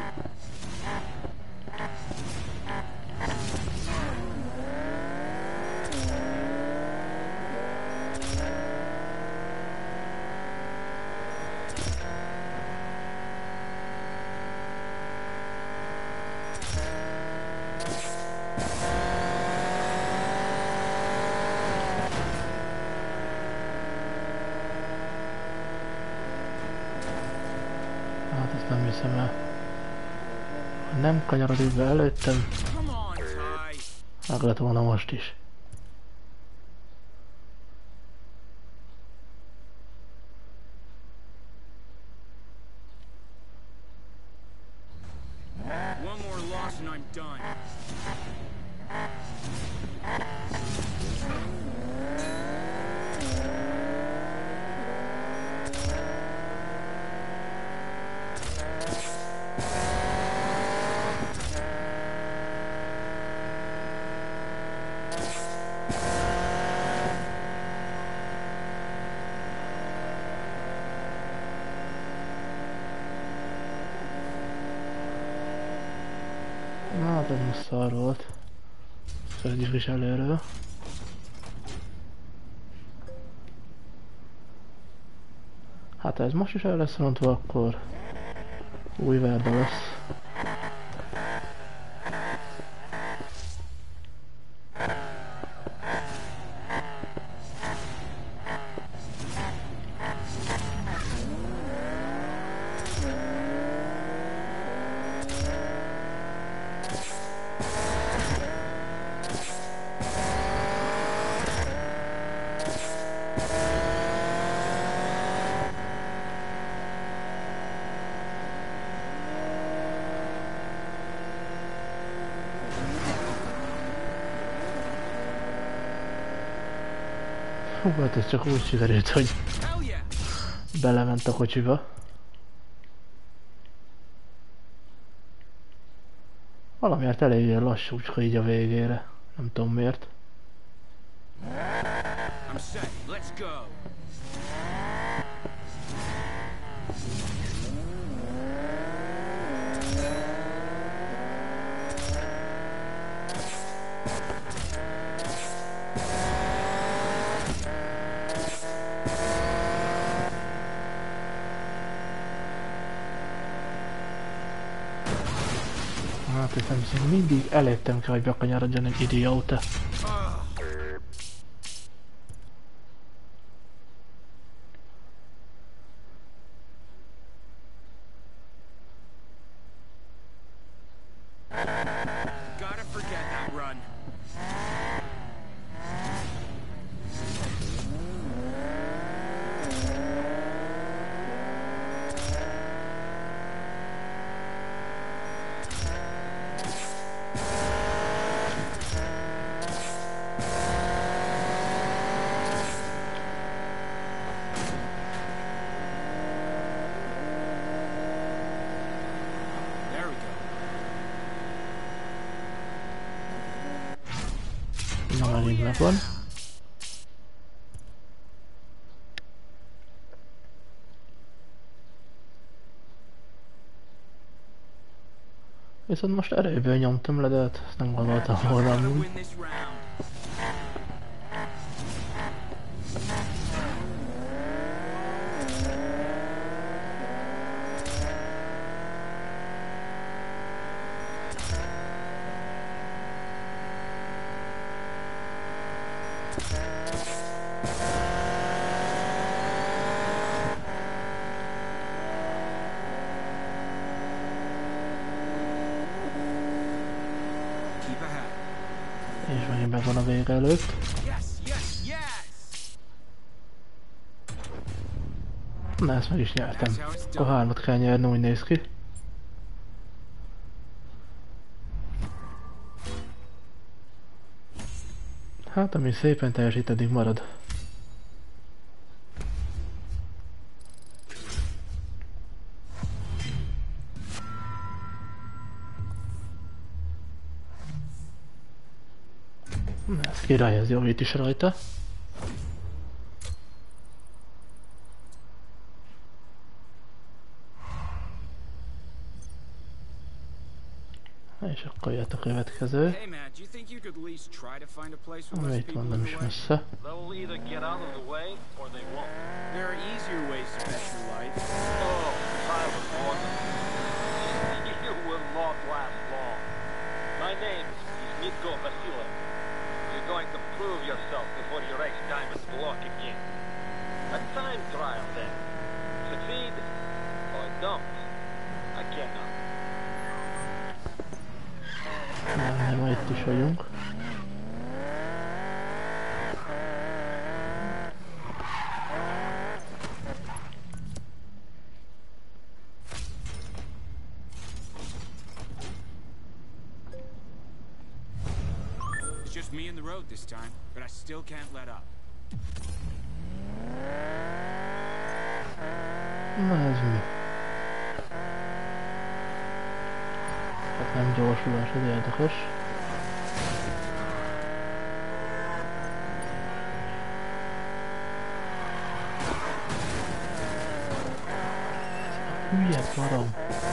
Hát ezt nem hiszem el. Ha nem kanyarodik be előttem, Come on, Ty. meg lett volna most is. One more loss and I'm done. Na, hát ez most szar volt. Szedjük is előről. Hát ha ez most is el lesz rontva, akkor új Verda lesz. Hú, hát ez csak úgy sikerült, hogy Hell yeah. belement a kocsiba. Valamiért eléggé lassúcska így a végére. Nem tudom miért. I'm set. Let's go. Hát hiszem, hogy mindig elértem kell, hogy bekanyarodjon egy idióta. Gotta forget that run. There we go. Na, megint megvan. Viszont most erőből nyomtam le, de hát ezt nem gondoltam volna. Gotta amúgy. win this round. Keep ahead. És megint megvan a vége előtt. Yes, yes, yes! Na, ezt meg is nyertem. That's how it's Akkor done. hármat kell nyerni, úgy néz ki. Hát, ami szépen teljesít, eddig marad. Na, ez király, ez javít is rajta. És akkor jött a következő. Hey man, do you think you could at least try to find a place with less Amit people mondom in is the way? messze. They'll either get out of the way or they won't. There are easier ways to better your life. Oh, Tyler Morgan. You will not last long. My name is Mitko Vasilov. You're going to prove yourself before you race Diamond Block again. A time trial then. Succeed or don't. I cannot. Nem, nem, itt is vagyunk. It's just me and the road this time, but I still can't let up. Na ez mi? Hát nem gyorsulás, ez érdekes. Hülye barom.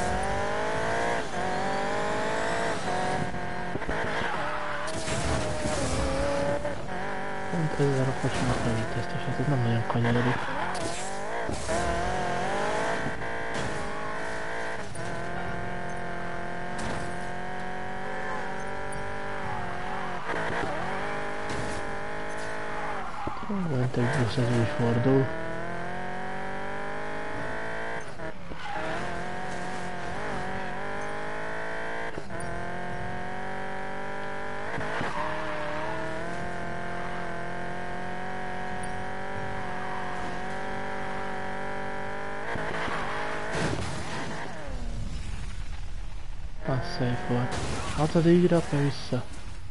Pont ezzel a kocsinak nem tesztes, hát ez nem nagyon kanyarodik. Volt egy busz, ez úgy fordul. Az szép volt. Hatodik rakja vissza.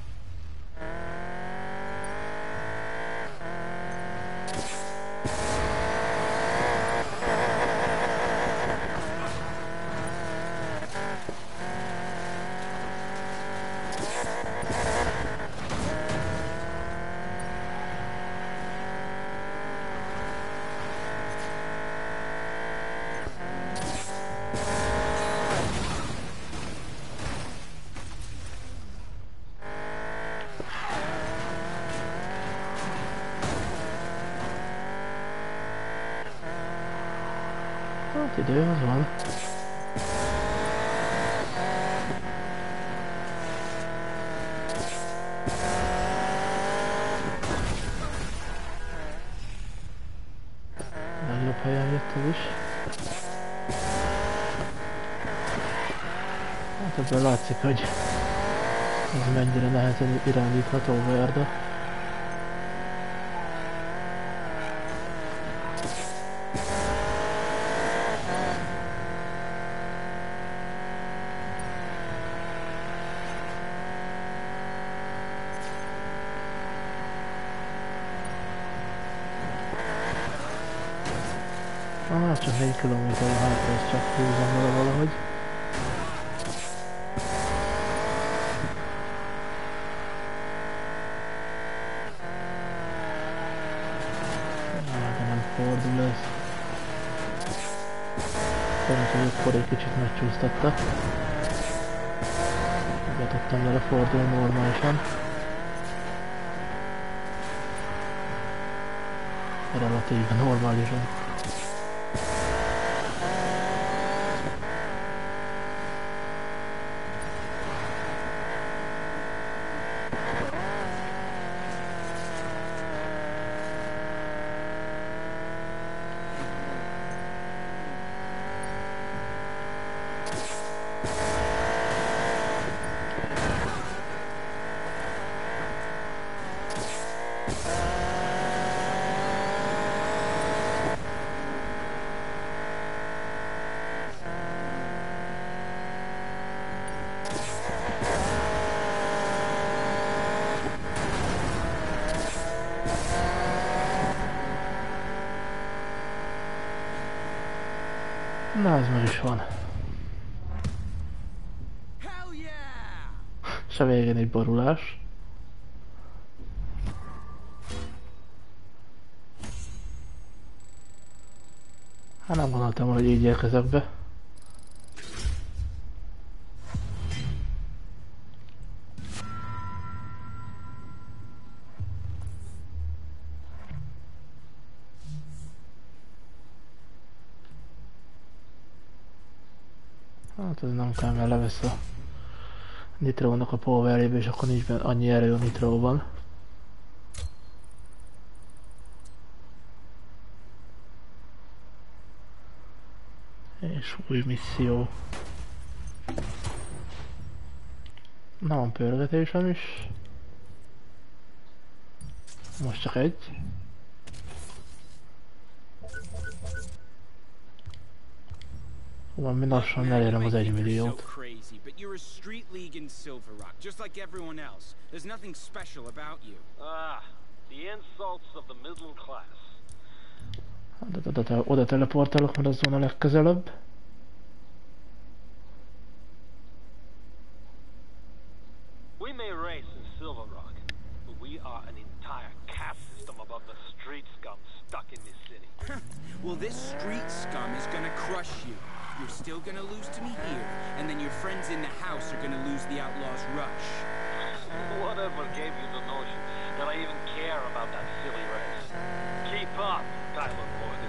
Hát idő az van. Legjobb helyen jött ez is. Hát ebből látszik, hogy ez mennyire nehezen irányítható Verda. Ah, csak négy kilométer hátra, ezt csak húzom vele valahogy. Ah, de nem fordul ez. Szerintem, hogy akkor egy kicsit megcsúsztatta. tudtam vele fordulni normálisan. Relatíve normálisan. Na, ez meg is van. És a végén egy borulás. Hát nem gondoltam, hogy így érkezek be. Hát ez nem kell, mert levesz a nitrónak a powerjébe, és akkor nincs benne annyi erő a nitróban. És új misszió. Na, van pörgetésem is. Most csak egy. Valami lassan elérem az egy milliót. Oda, oda teleportálok, mert az van a legközelebb. We may race in Silver Rock, but we are an entire caste system above the street scum stuck in this city. Well, this street scum is gonna crush you. You're still gonna lose to me here, and then your friends in the house are gonna lose the Outlaws' rush. Whatever gave you the notion that I even care about that silly race? Keep up, Tyler Morgan.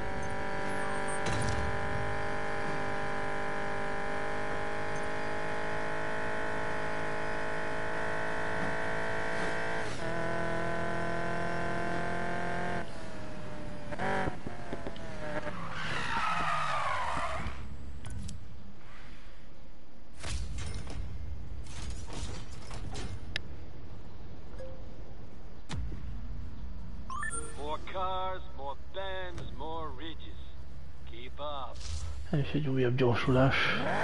És egy újabb gyorsulás.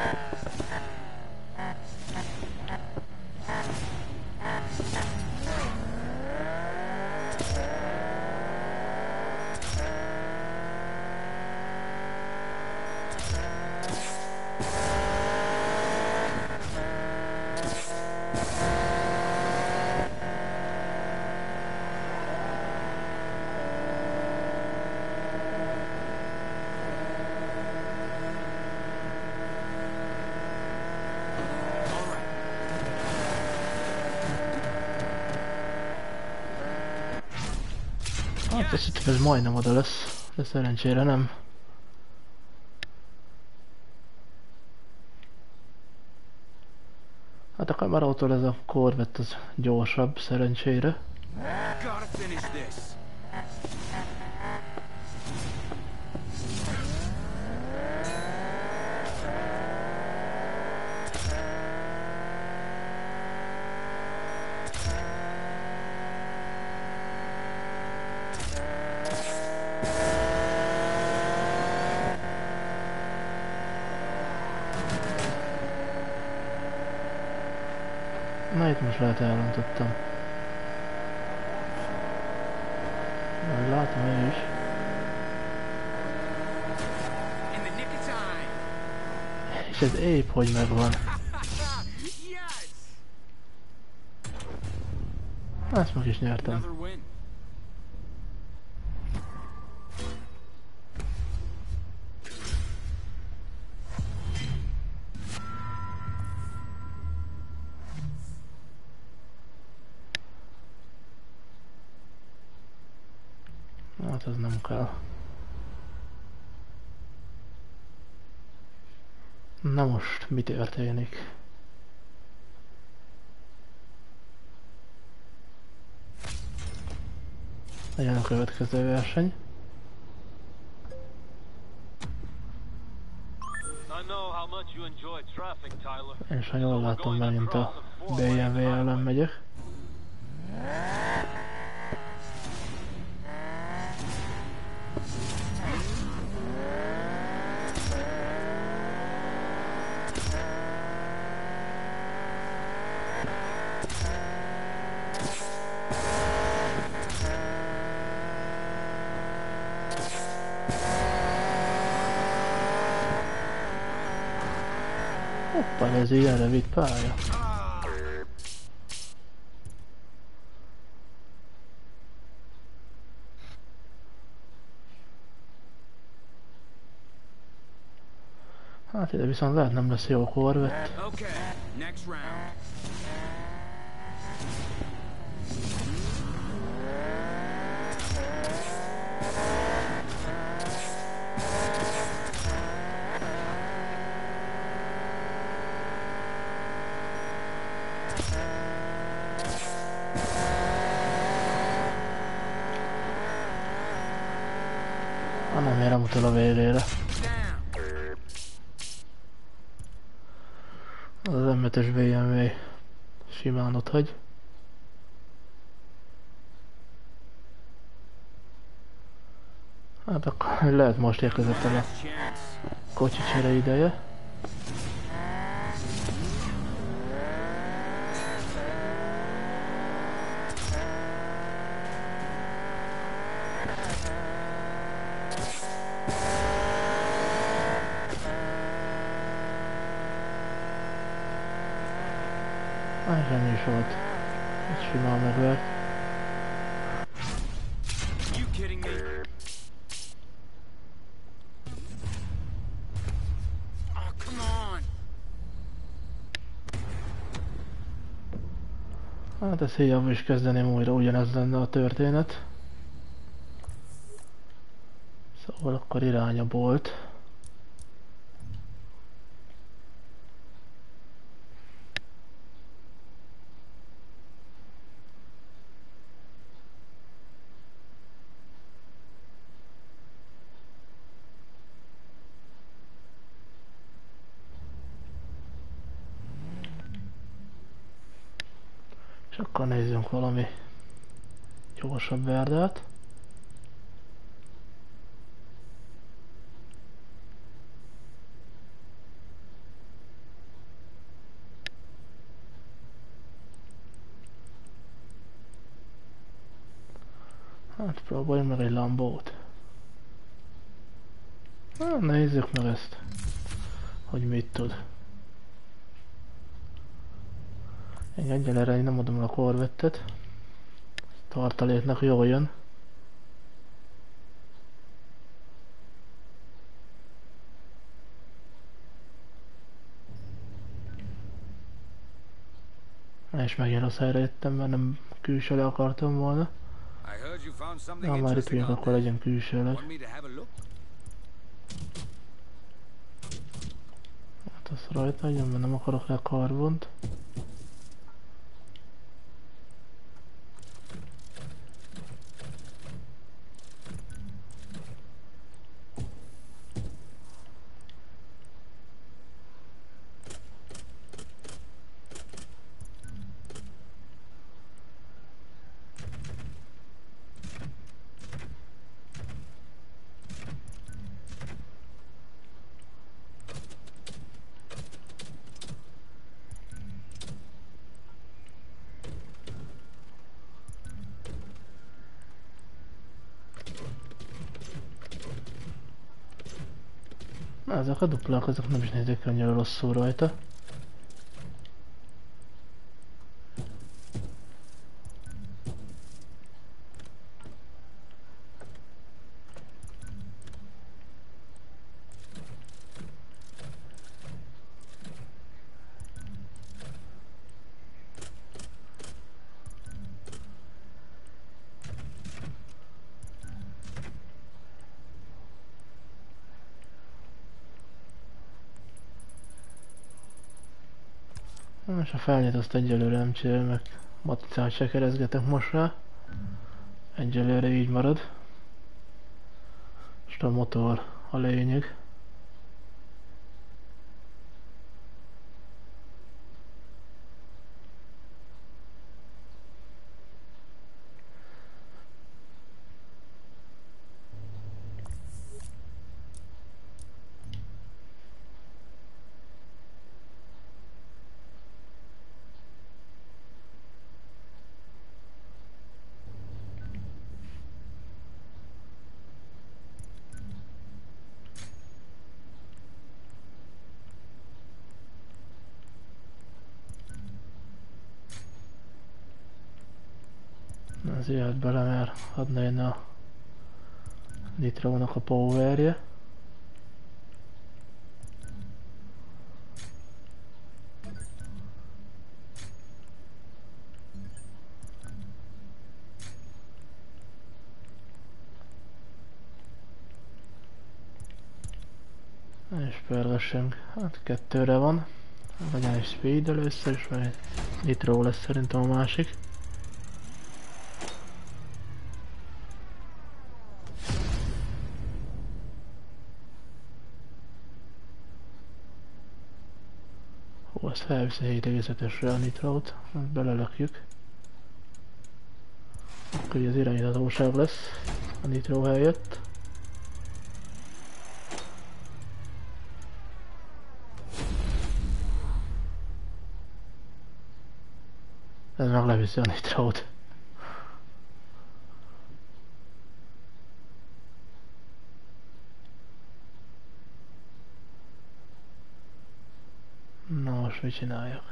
Hát azt hittem, ez majdnem oda lesz, de szerencsére nem. Hát a kamerautól ez a Corvette az gyorsabb, szerencsére. Na itt most lehet elrontottam. Majd látom én is. És ez épp hogy megvan. Ezt meg is nyertem. Hát ez nem kell. Na most mi történik? Legyen a következő verseny. És ha jól látom, megint a bé em vé ellen megyek. Hoppá, ez ilyen rövid pálya. Hát ide viszont lehet nem lesz jó korvett. Okay, next round. Ah, nem érem utol a végére. Az em ötös bé em vé simán ott hagy. Hát akkor lehet most érkezett el a kocsicsere ideje. Hát ennyi is volt. Egy simán megvert. You kidding me? Oh, come on. Hát ezt hiába is kezdeném újra, ugyanez lenne a történet. Szóval akkor irány a bolt. És akkor nézzünk valami gyorsabb verdát. Hát próbáljunk meg egy Lambót. Hát nézzük meg ezt, hogy mit tud. Én egyelőre én nem adom el a korvettet. Tartaléknak jól jön. És megint rossz helyre jöttem, mert nem külsőre akartam volna. Ha már itt vagyok, akkor legyen külsőleg. Hát az rajta legyen, mert nem akarok rá karbont. Na, ezek a duplák, azok nem is nézik annyira rosszul rajta. És a felnyit azt egyelőre nem csinálja meg. Matricát se kereszgetek most rá. Egyelőre így marad. Most a motor a lényeg. Ez jöhet bele, mert adna jönne a nitrónak a powerje. És pörgessünk. Hát kettőre van. Legyen egy speed először is, mert nitró lesz szerintem a másik. Hú, azt felviszi hét egész ötösre a nitrót, belelökjük. Akkor az irányíthatóság lesz a nitró helyett. Ez meg leviszi a nitrót. Na most mit csináljak?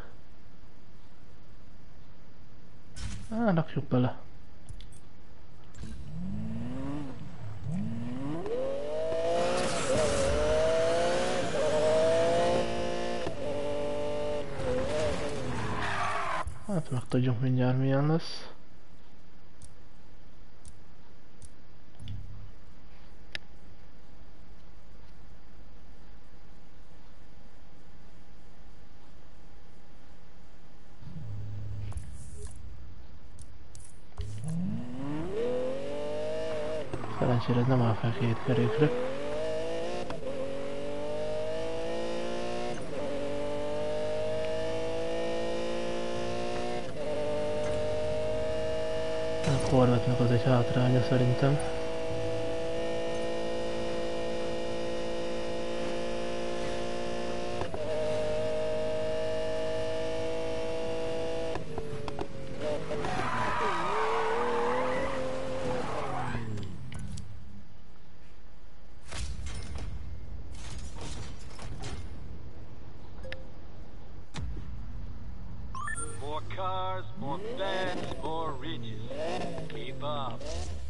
Á, rakjuk bele. Hát megtudjuk mindjárt milyen lesz. Szerencsére ez nem áll fel két kerékre. A Corvette-nek az egy hátránya szerintem. More cars, more beds, more ridges. Keep up.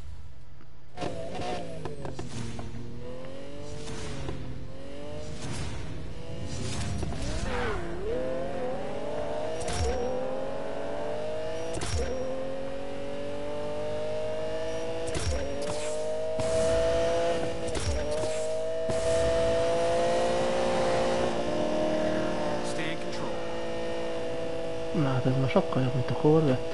Stay in control. Na hát ez már sokkal jobb, mint a Corvette.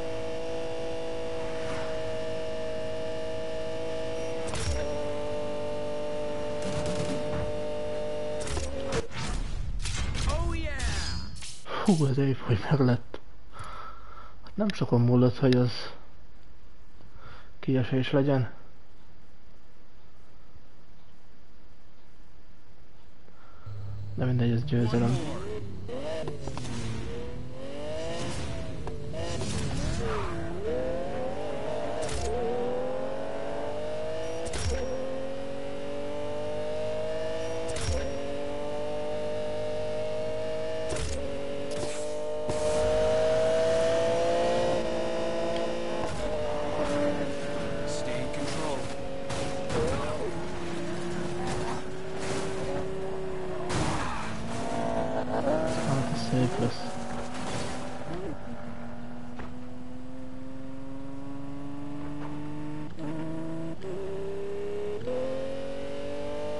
Oh yeah! Hú, ez épp, hogy meg lett. Hát nem sokon múlott, hogy az kiesés legyen. De mindegy, ez győzelem. Stay in control. Hát ez szép lesz.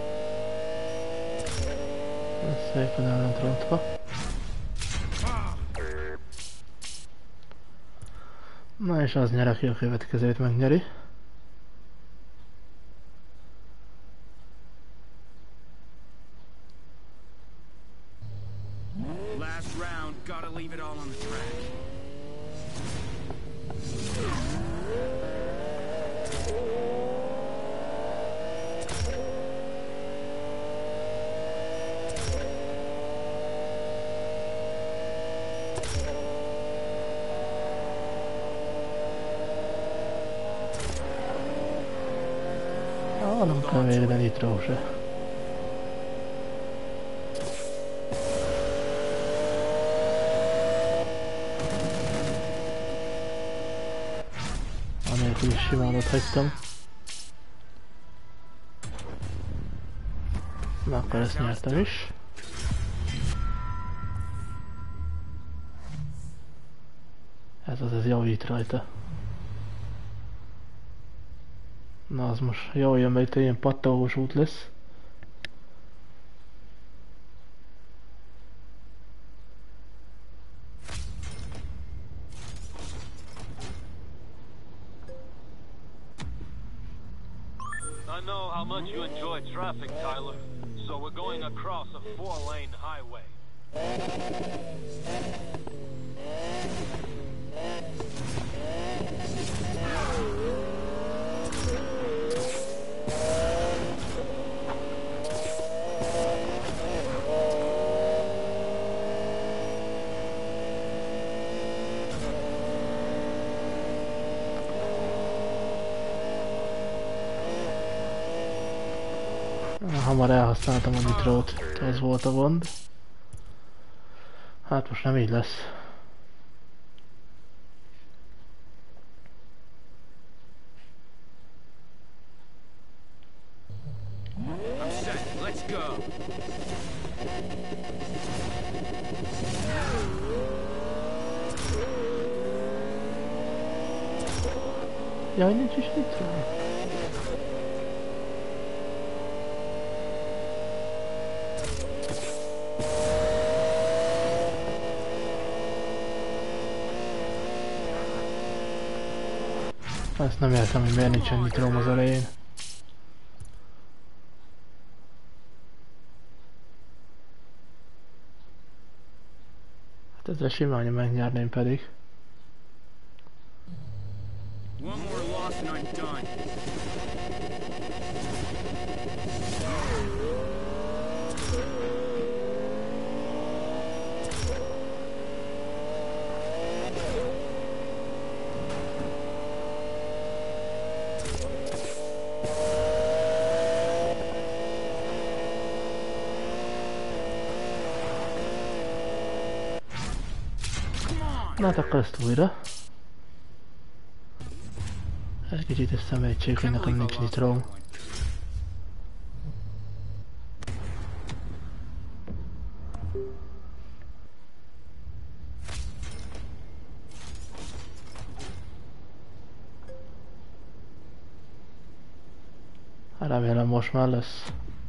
Ez szépen el lett rontva. Ah, És az nyer, aki a következőt megnyeri. Last round, gotta leave it all on the track. Ah, nem kell még, de nitró se. Anélkül is simán ott hagytam. Na akkor ezt nyertem is. Ez az, ez javít rajta. Na az most jól jön, mert itt ilyen pattogós út lesz. I know how much you enjoy traffic, Tyler. So we're going across a four-lane highway. Hamar elhasználtam a nitrót, ez volt a gond. Hát most nem így lesz. I'm set. Let's go. Jaj, nincs is nitró. Ezt nem értem, hogy miért nincsen nitróm az elején. Hát ezzel simán megnyerném pedig. One more loss and I'm done. Na hát akkor ezt újra. Egy kicsit összemegytség, hogy nekem nincs nitróm. Remélem most már lesz.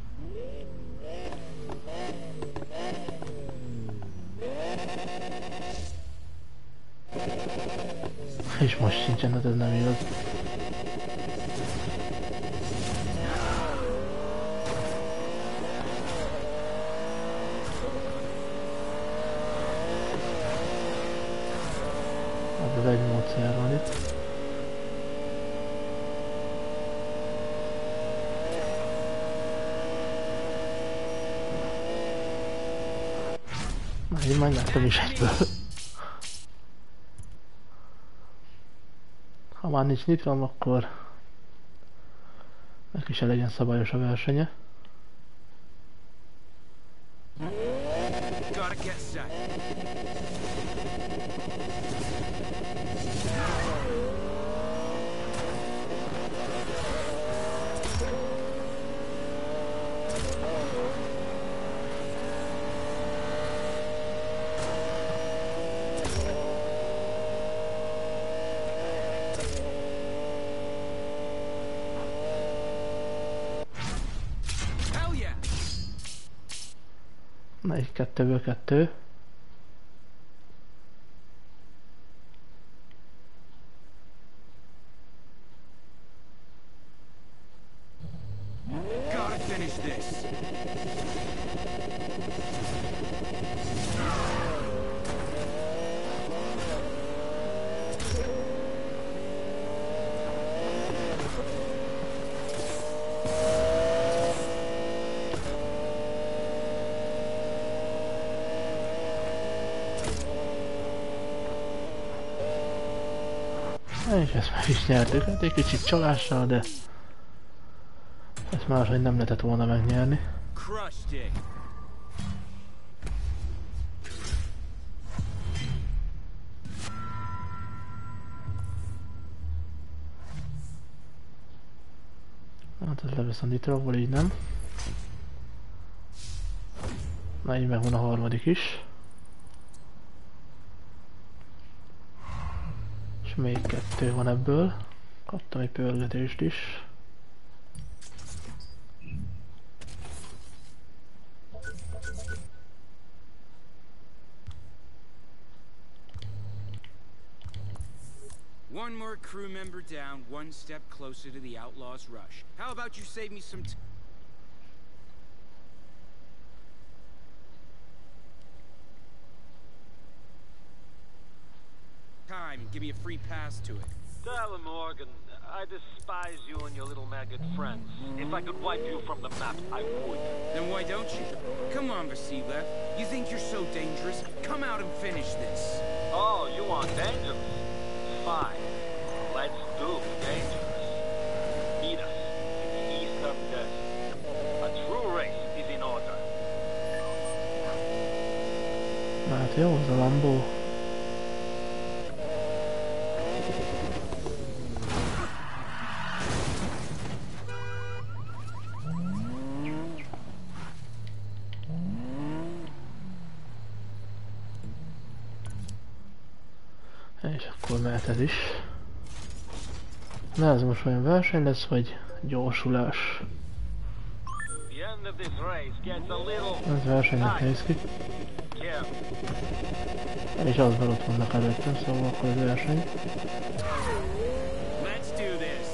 És most sincsen, hát ez nem igaz. Ez egy módszer van itt. Na, én már láttam is egyből. Ha már nincs nitróm, akkor neki se legyen szabályos a versenye. Gotta get set. Na, így kettőből kettő. És ezt meg is nyertük, hát egy kicsit csalással, de ezt máshogy nem lehetett volna megnyerni. Crushed it. Hát ez levesz a nitróból, így nem. Na így megvan a harmadik is. És még kettő van ebből. Kaptam egy pörgetést is. One more crew member down, one step closer to the Outlaws' rush. How about you save me some t- time and give me a free pass to it? Tyler Morgan, I despise you and your little maggot friends. If I could wipe you from the map, I would. Then why don't you? Come on, Vasilev. You think you're so dangerous? Come out and finish this. Oh, you want dangerous? Fine. Let's do dangerous. Meet us in the Eastern Desert. A true race is in order. Na hát jó, az a Lambo. És akkor mehet ez is. Na ez most olyan verseny lesz, vagy gyorsulás? The end of this race gets a little... Ez versenynek néz ki. Yeah. És azban ott vannak előttem, szóval akkor ez verseny. Let's do this.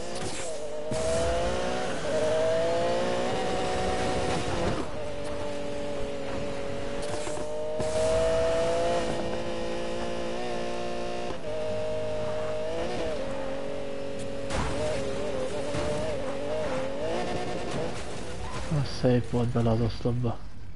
Az szép volt bele az oszlopba.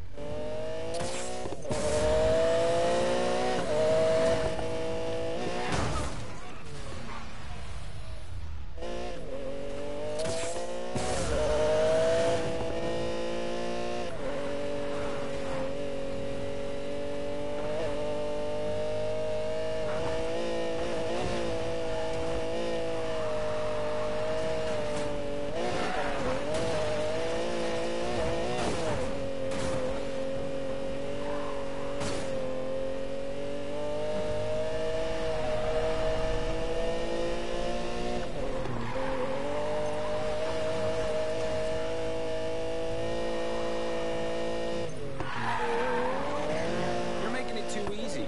You're making it too easy.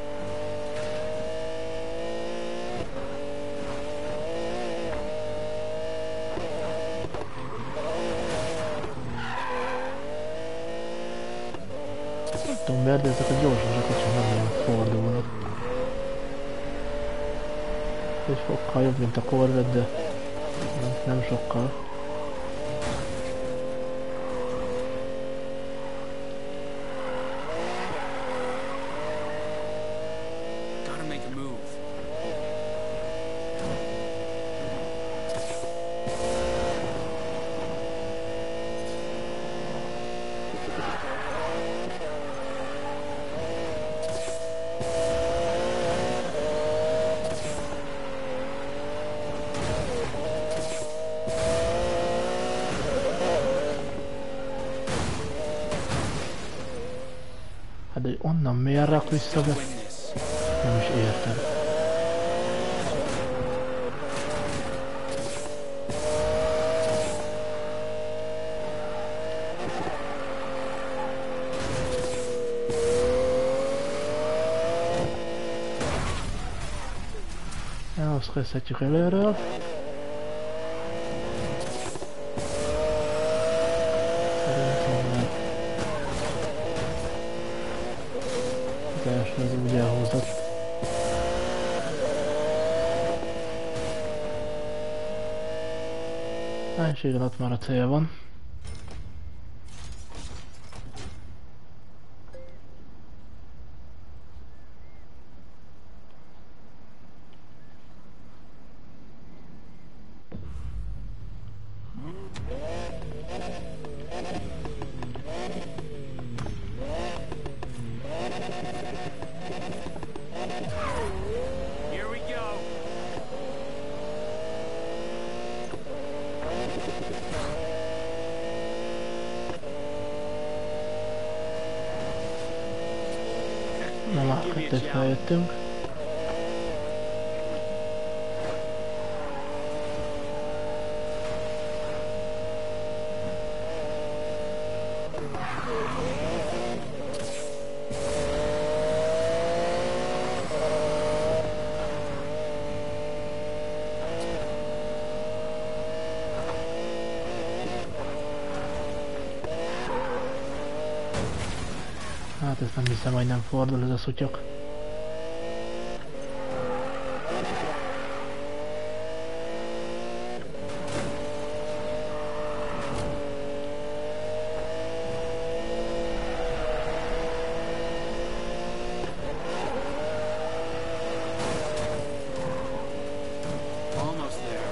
Nem tudom miért, de ezek a gyorsasak csak nem nagyon fordulnak. Egy fokkal jobb, mint a Corvette, de nem, nem sokkal. Gotta make a move. Hát de onnan miért rak vissza be? Win this. Nem is értem. Ja, azt kezdhetjük előről. Szerintem meg az első az úgy elhúzott. Hát igen, ott már a cél van. Na már kettőt feljöttünk. Hát ezt nem hiszem, hogy nem fordul ez a szutyok. Almost there.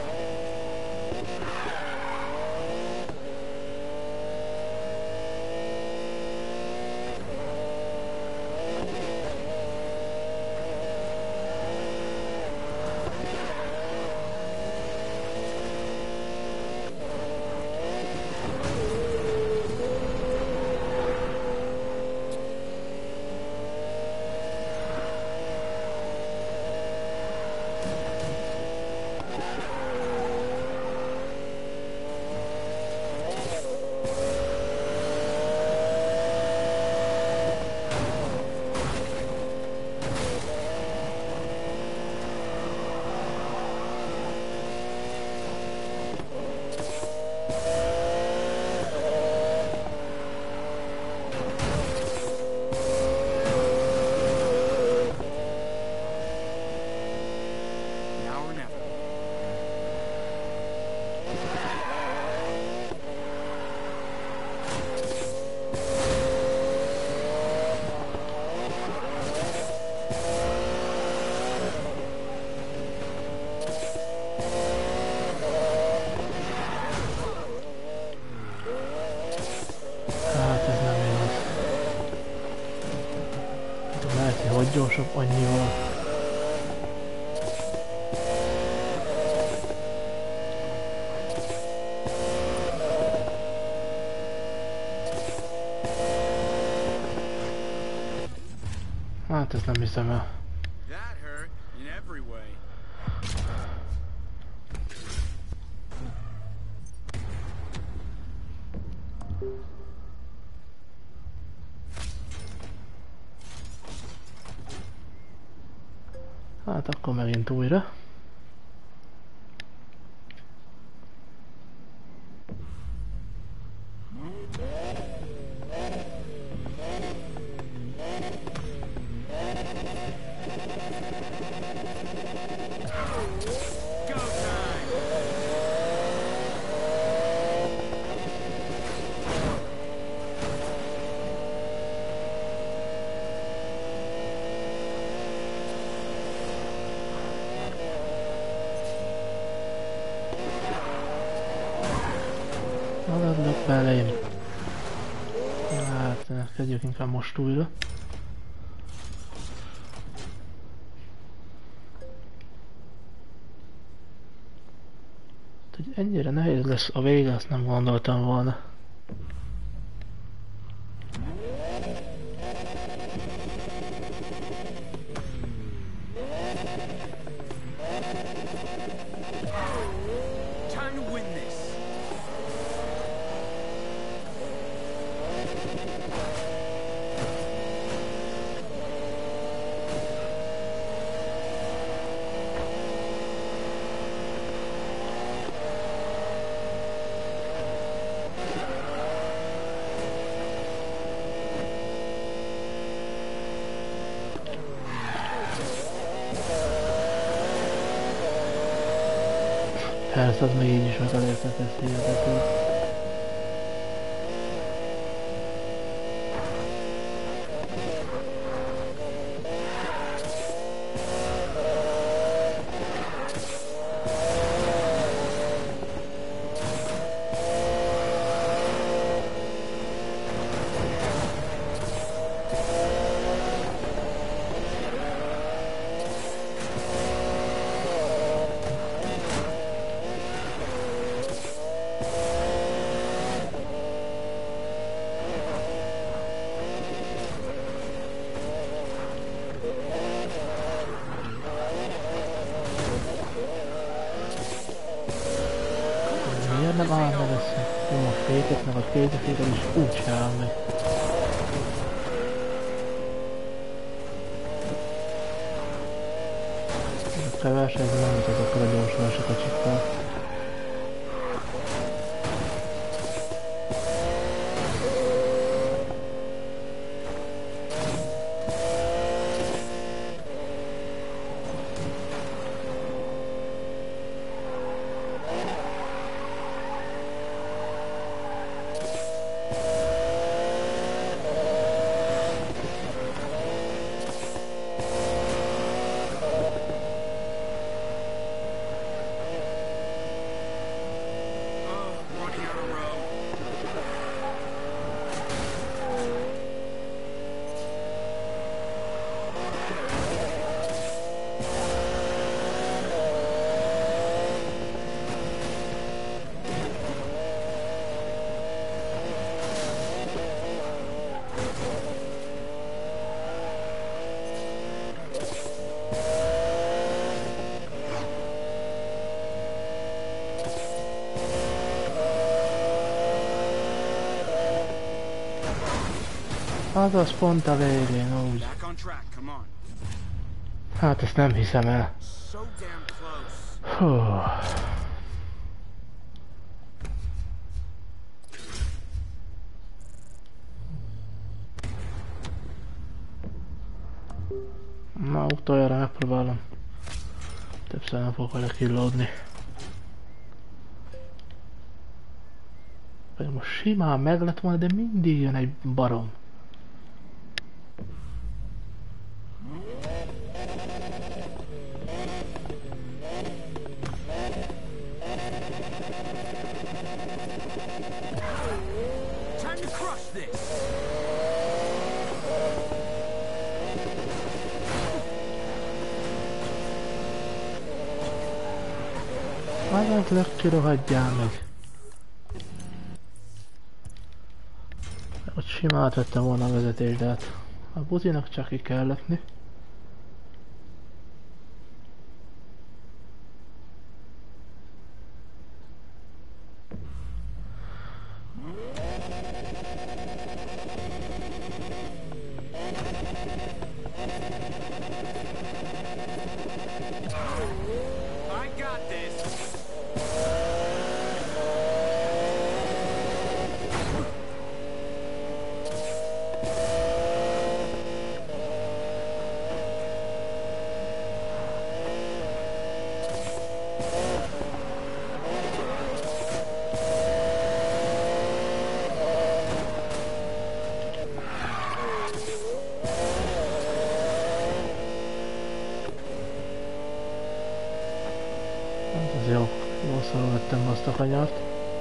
Now or never. Hát ez nem igaz. Lehet, hogy hogy gyorsabb annyival. Hát ezt nem hiszem el. That hurt in every way. Hát akkor megint újra. Go time! Maradnak belém. Hát kezdjük inkább most újra. Hogy ennyire nehéz lesz a vége, azt nem gondoltam volna. Time to win this. Persze, az még így is meg elértek ezt hihetetlen. miért nem áll meg össze? Jó, a féket, meg a kézeféket is úgy se áll meg. Kell versenyezni, nem jut azokkal a gyorsulás a kocsikkal. Azaz pont a végén, úgy. Back on track, come on. Hát ezt nem hiszem el. So damn close. Hú. Na, utoljára megpróbálom. Többször nem fogok vele killódni. Vagy most simán meg lett volna, de mindig jön egy barom. Time to crush this. Majd lökki rohadjál meg. Ott simán átvettem volna a vezetést, de hát a buzinak csak ki kell lökni. I got this. Az jó, jó szarul vettem be azt a kanyart.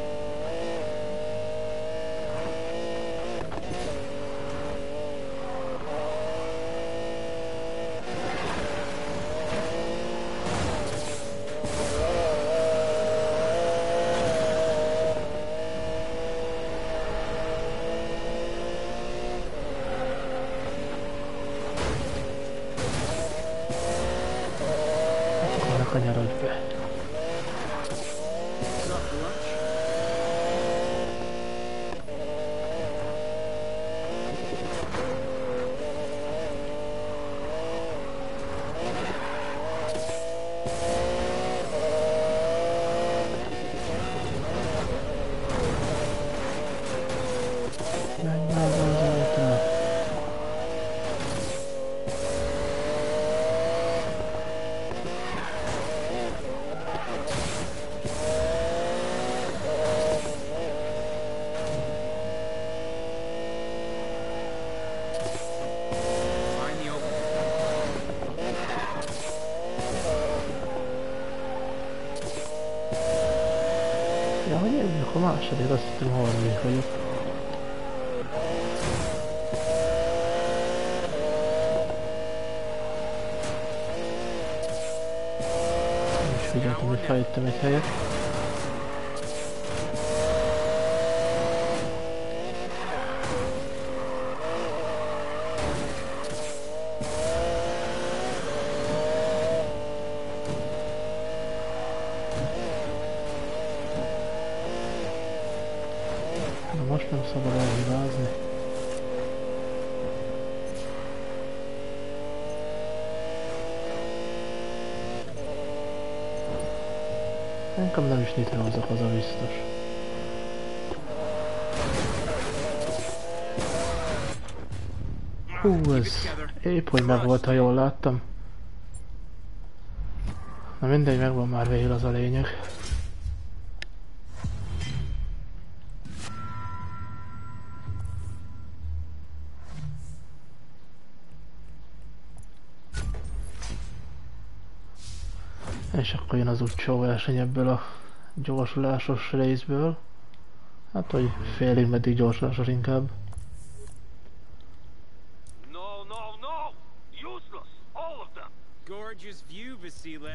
Akkor ne kanyarodj be. Drop the lunch. Menj már be az ajtó. Find the opening. Ja, hogy én vagyok a második, azt hittem harmadik vagyok. Nem is figyeltem, hogy feljöttem egy helyet. Na most nem szabad elhibázni. Inkább nem is nitrahozok, az a biztos. Hú, ez épp hogy megvolt, ha jól láttam. Na mindegy, megvan már végül, az a lényeg. És akkor jön az utcsó verseny ebből a gyorsulásos részből. Hát, hogy félig meddig gyorsulásos inkább. No, no, no! Useless! All of them! Gorgeous view, Vasilev.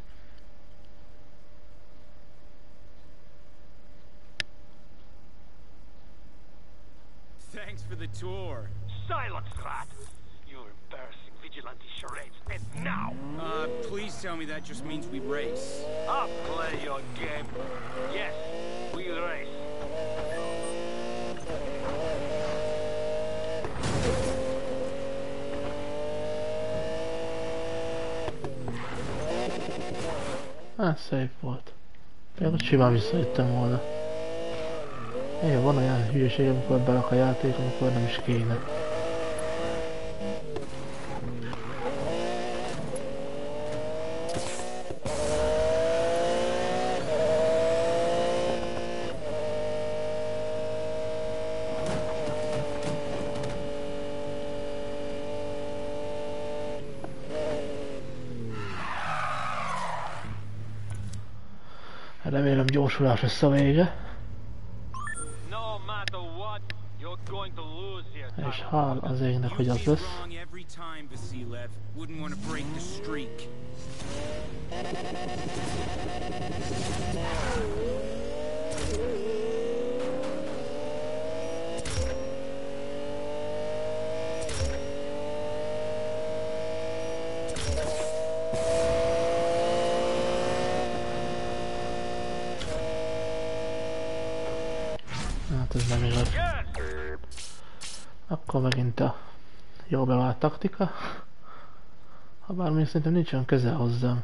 Thanks for the tour. Silence, rat! You embarrassing vigilante charades. And now! Uh, please tell me that just means we race. I'll play your game. Yes, we race. Hát szép volt. Például simán visszajöttem volna. Én van olyan hülyeség, amikor berak a játék, amikor nem is kéne. Remélem gyorsulás lesz a vége. No matter what, you're going to lose here. És hál az égnek, hogy az lesz. Wrong every time, Vasilev. Wouldn't want to break the streak. Hát ez nem igaz. Akkor megint a jó bevált taktika. Habár még szerintem nincs olyan közel hozzám.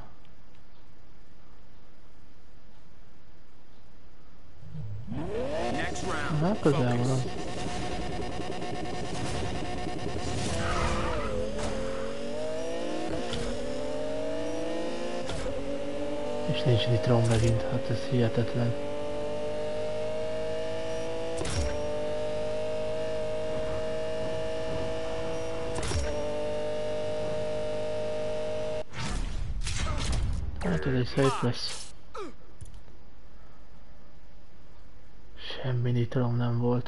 Next round. Hát közel van. És nincs nitrom megint, hát ez hihetetlen. Hát ez egy szép lesz. Semmi nitrom nem volt.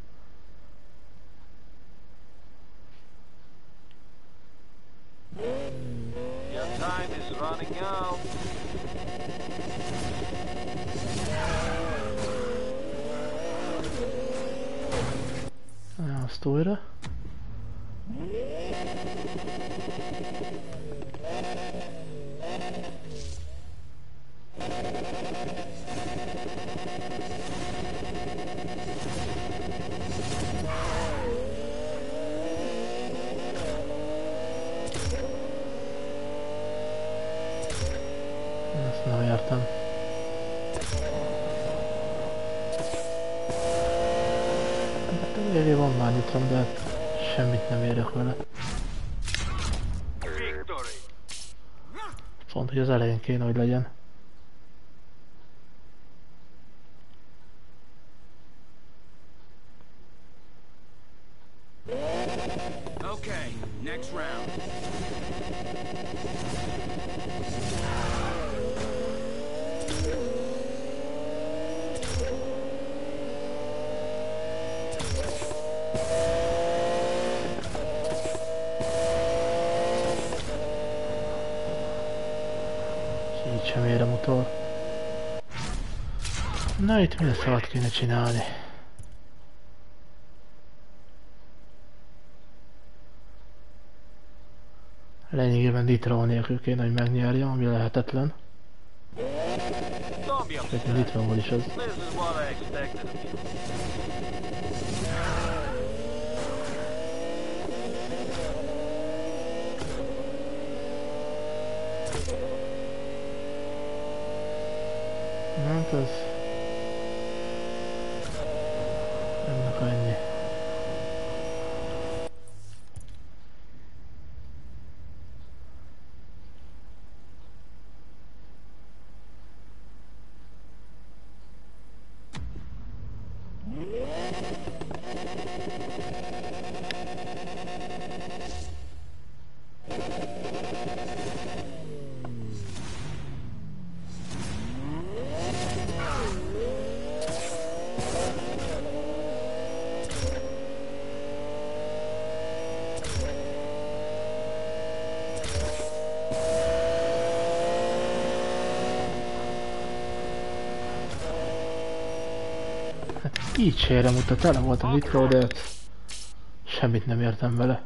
Your time is running out. Azt újra. Ezt nem értem. Végül van már nitrom, de hát semmit nem érek vele. Victory! Pont, hogy az elején kéne, hogy legyen. Okay, next round. Így sem ér a motor. Na itt mi szart kéne csinálni? Lényegében nitro nélkül kéne, hogy megnyerjem, ami lehetetlen. Don't be Sőt, upset. itt van is az. This is what I expected of you. Hát az... ennek annyi. Így sére mutat, tele volt a nitro, de semmit nem értem vele.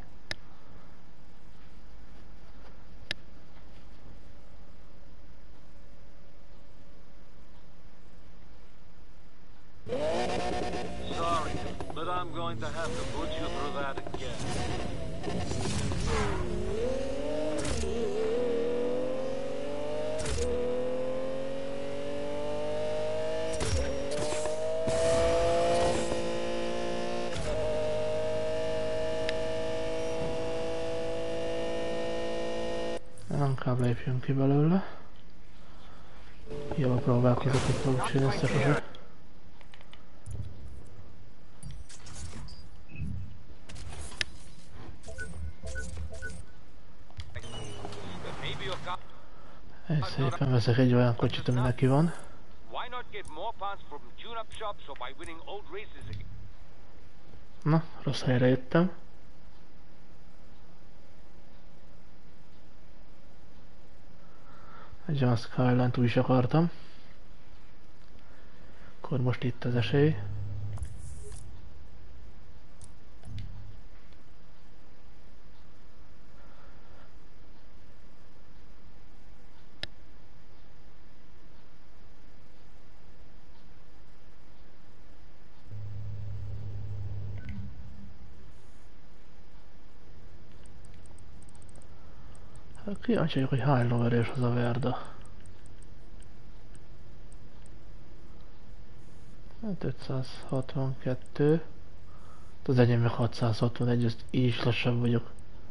Sorry, but I'm going to have to put you through that again. Inkább lépjünk ki belőle. Jól próbálkozok, hogy fogok csinálni ezt a sose. És szépen veszek egy olyan kocsit, ami neki van. Why not get more parts from tune-up shops or by winning old races again? Na, rossz helyre jöttem. Egy olyan Skyline-t úgy is akartam. Akkor most itt az esély. Kíváncsi vagyok, hogy hány lóerős az a Verda. Hát ötszázhatvankettő. Az enyém meg hatszázhatvanegy, ezt így is lassabb vagyok.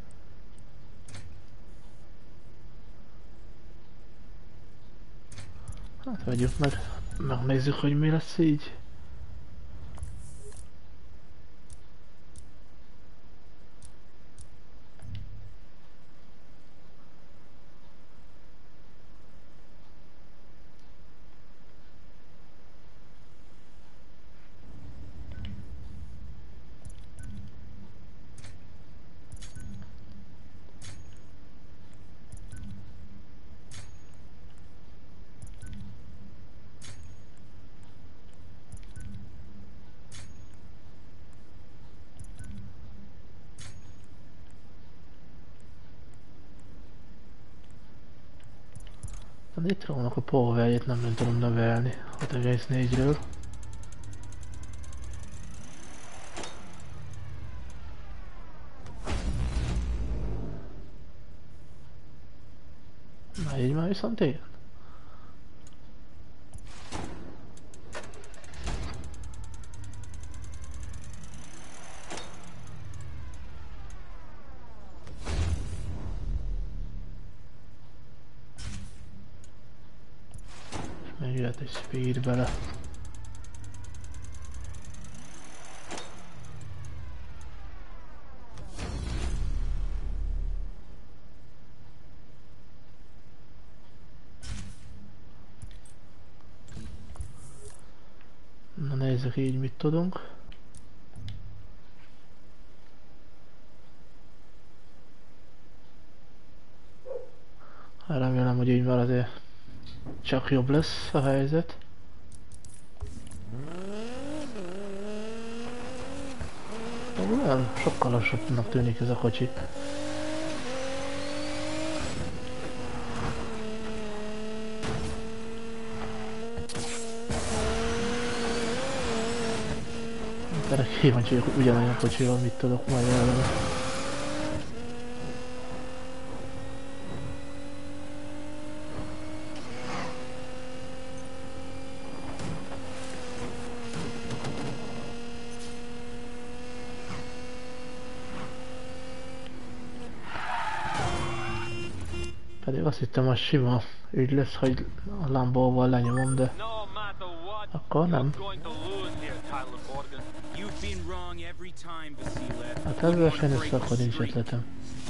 Hát vegyük meg, megnézzük, hogy mi lesz így. A nitrónak a powerjét nem, nem tudom növelni a egész négyről. Na így már viszont igen. Még jöhet egy speed bele. Na nézzük így mit tudunk. Remélem, hogy így már azért csak jobb lesz a helyzet. Olyan sokkal lassabbnak tűnik ez a kocsi. Ennek kíváncsi vagyok, hogy ugyanolyan kocsival mit tudok majd ellene. Pedig azt hittem, az sima ügy lesz, hogy a Lambóval lenyomom, de No matter what, akkor nem. you're going to lose here, Tyler Morgan. You've been wrong every time, Vasile. Hát ezzel fejlesztve akkor nincs ötletem.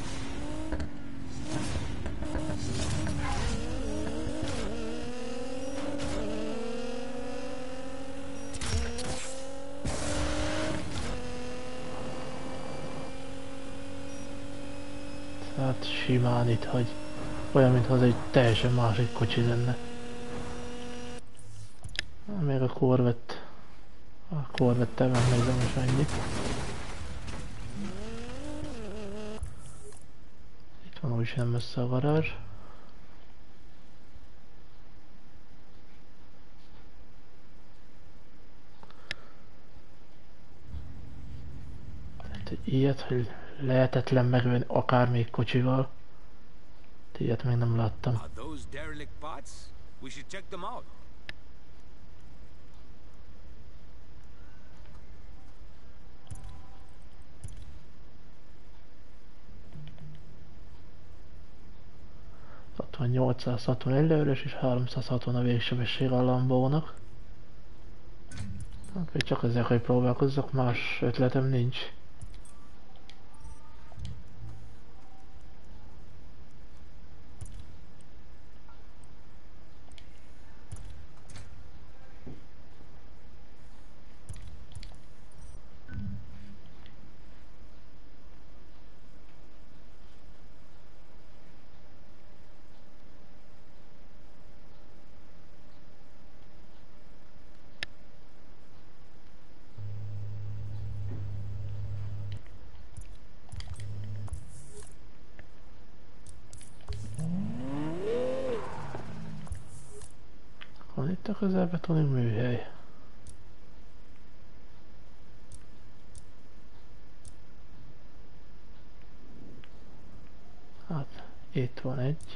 Tehát simán itt hagy. Olyan, mintha az egy teljesen másik kocsi lenne. Még a Corvette... A Corvette-tel megnézem is annyit. Itt van úgyis nem messze a garázs. Tehát egy ilyet, hogy lehetetlen megvenni akármelyik kocsival. Ilyet még nem láttam. Are those derelict bots? We should check them out. hatvannyolcszázhatvanegy lövés és háromszázhatvan a végsebesség a Lambónak. Hát még csak ezzel, hogy próbálkozzak, más ötletem nincs. Van itt a közelbetoni műhely. Hát, itt van egy.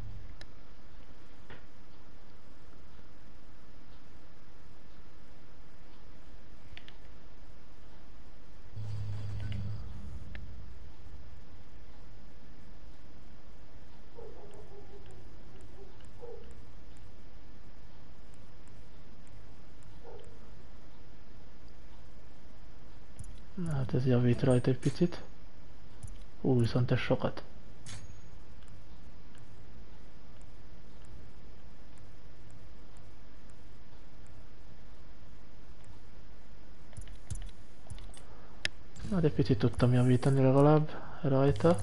Hát ez javít rajta egy picit. Ú, viszont ez sokat. Hát egy picit tudtam javítani legalább rajta.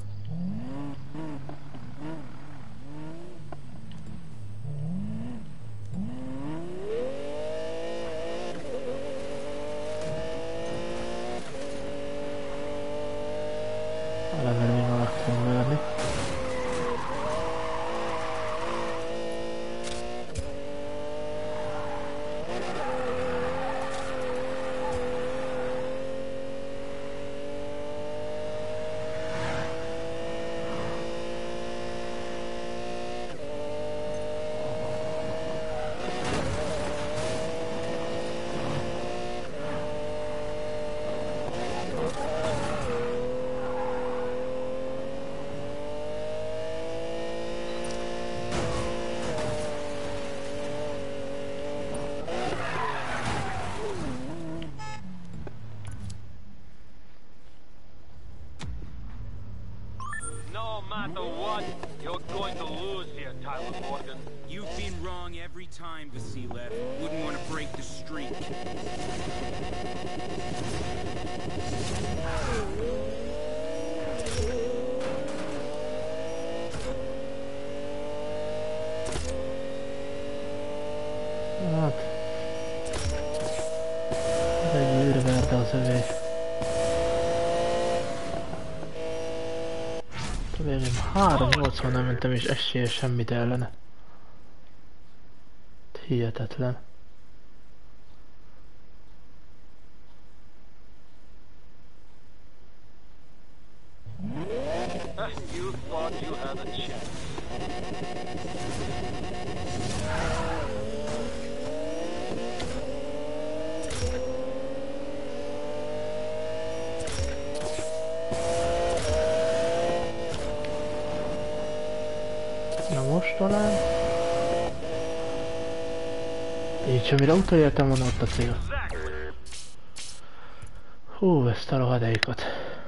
Ellenben még meg tudom verni. No matter what, you're going to lose here, Tyler Morgan. You've been wrong every time, Vasile. Wouldn't want to break the streak. Hát... Ez egy űrverte az övé. Végül háromszáznyolcvannal mentem és esélye semmit ellene. Hihetetlen. talán. Így, amire utolértem volna ott a cél. Hú, ezt a rohadékot.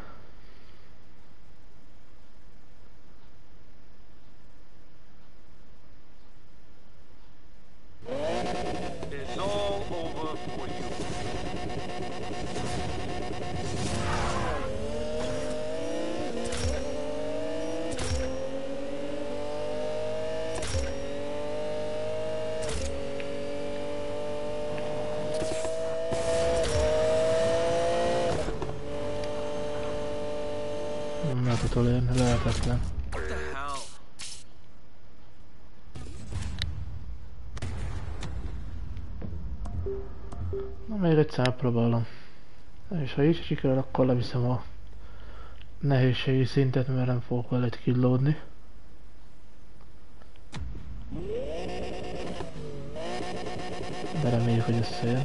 Nem utolérni, lehetetlen. What the hell? Na, még egyszer próbálom. És ha így sikerül, akkor leviszem a nehézségi szintet, mert nem fogok vele killódni. De reméljük, hogy összejön.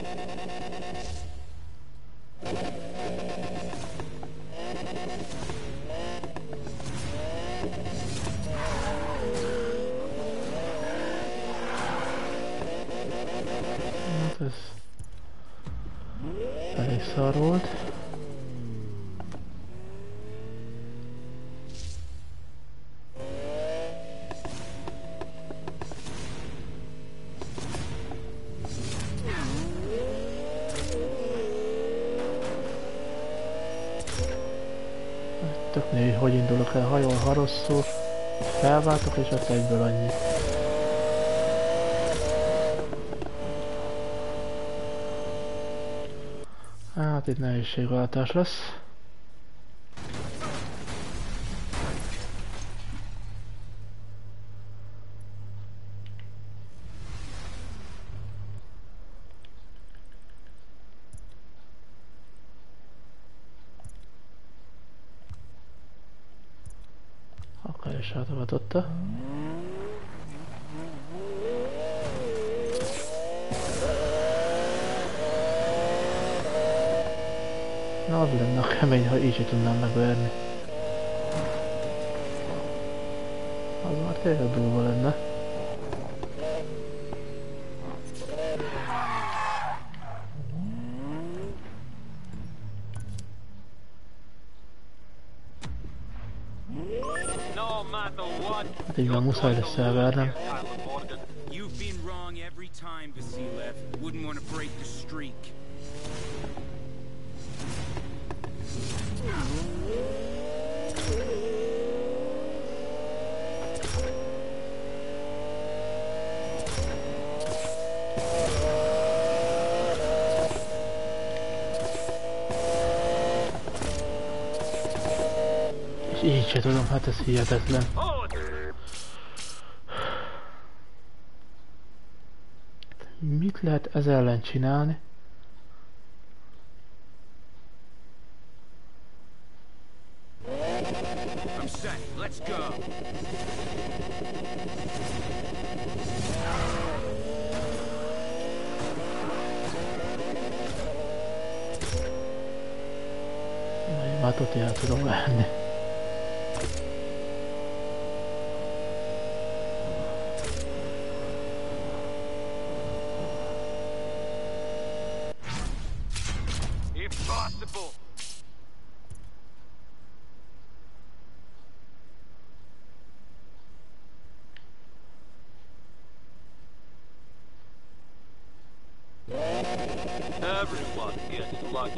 Hát ez elég szar volt. Tök nő, hogy indulok el hajól, ha rosszul. Felváltok és ott egyből annyi. Hát itt nehézségváltás lesz. Akkor is átavatotta. Na, az lenne a kemény, ha így tudnám megverni. Az már tényleg durva lenne. Hát így van, muszáj lesz elvernem. You've been wrong every time, Vasilev. Wouldn't want to break the streak. És így se tudom, hát ez hihetetlen. Mit lehet ez ellen csinálni? I'm set. Let's go. Majd matot el tudom venni. Impossible! Everyone gets lucky.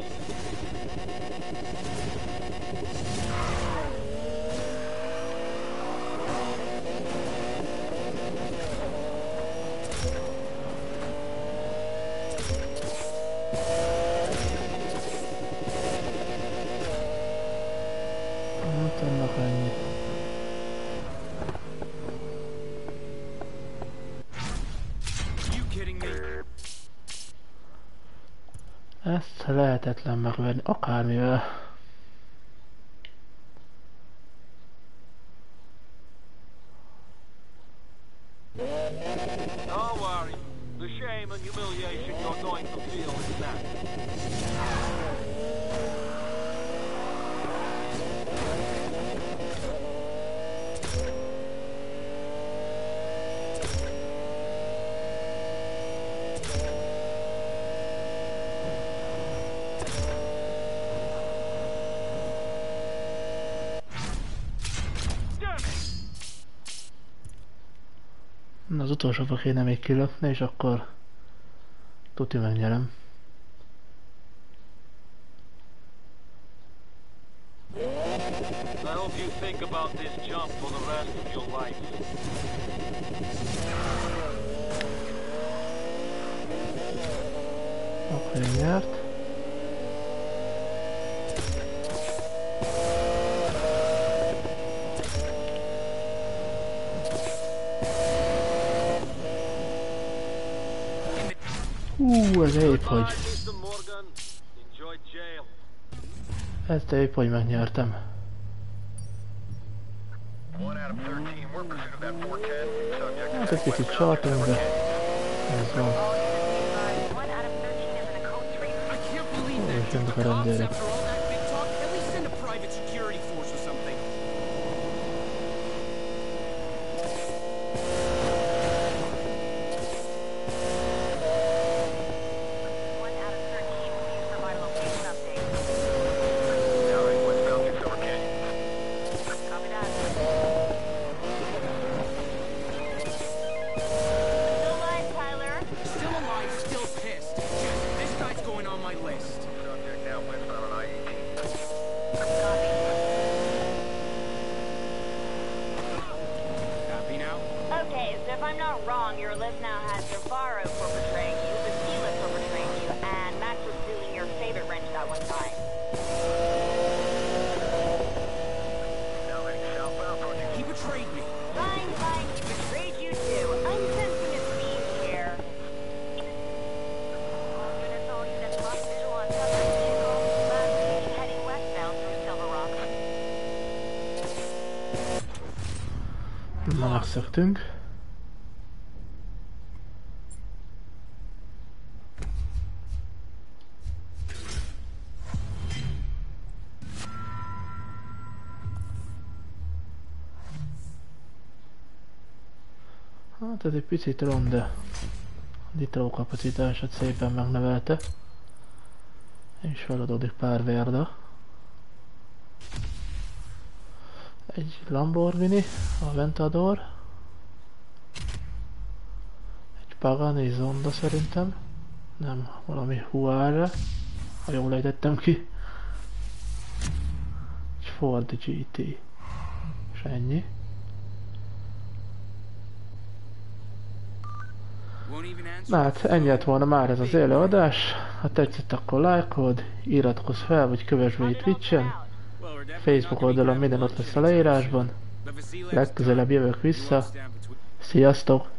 Hát annak ennyi. You kidding me? Ezt lehetetlen megverni, akármivel. Don't worry. The shame and humiliation you're going to feel is that. Az utolsóba kéne még kilökni, és akkor tuti megnyerem. I hope you think about this jump for the rest of your life. Akkor én nyert. Hú, ez épp hogy. mister Morgan, enjoy jail. Ezt épp hogy megnyertem. Hát egy kicsit csaltunk, de ez van. És jönnek a rendőrök. Na, megszöktünk. Hát ez egy picit rom, de a nitró kapacitását szépen megnevelte. És feladódik pár verda. Egy Lamborghini, a Ventador. Egy Pagani Zonda szerintem. Nem, valami Huara, ha jól ejtettem ki. Egy Ford gé té. És ennyi. Na hát ennyi lett volna már ez az előadás. Ha tetszett, akkor lájkold, iratkozz fel vagy kövess be itt Twitchen. Facebook oldalon minden ott lesz a leírásban. Legközelebb jövök vissza. Sziasztok!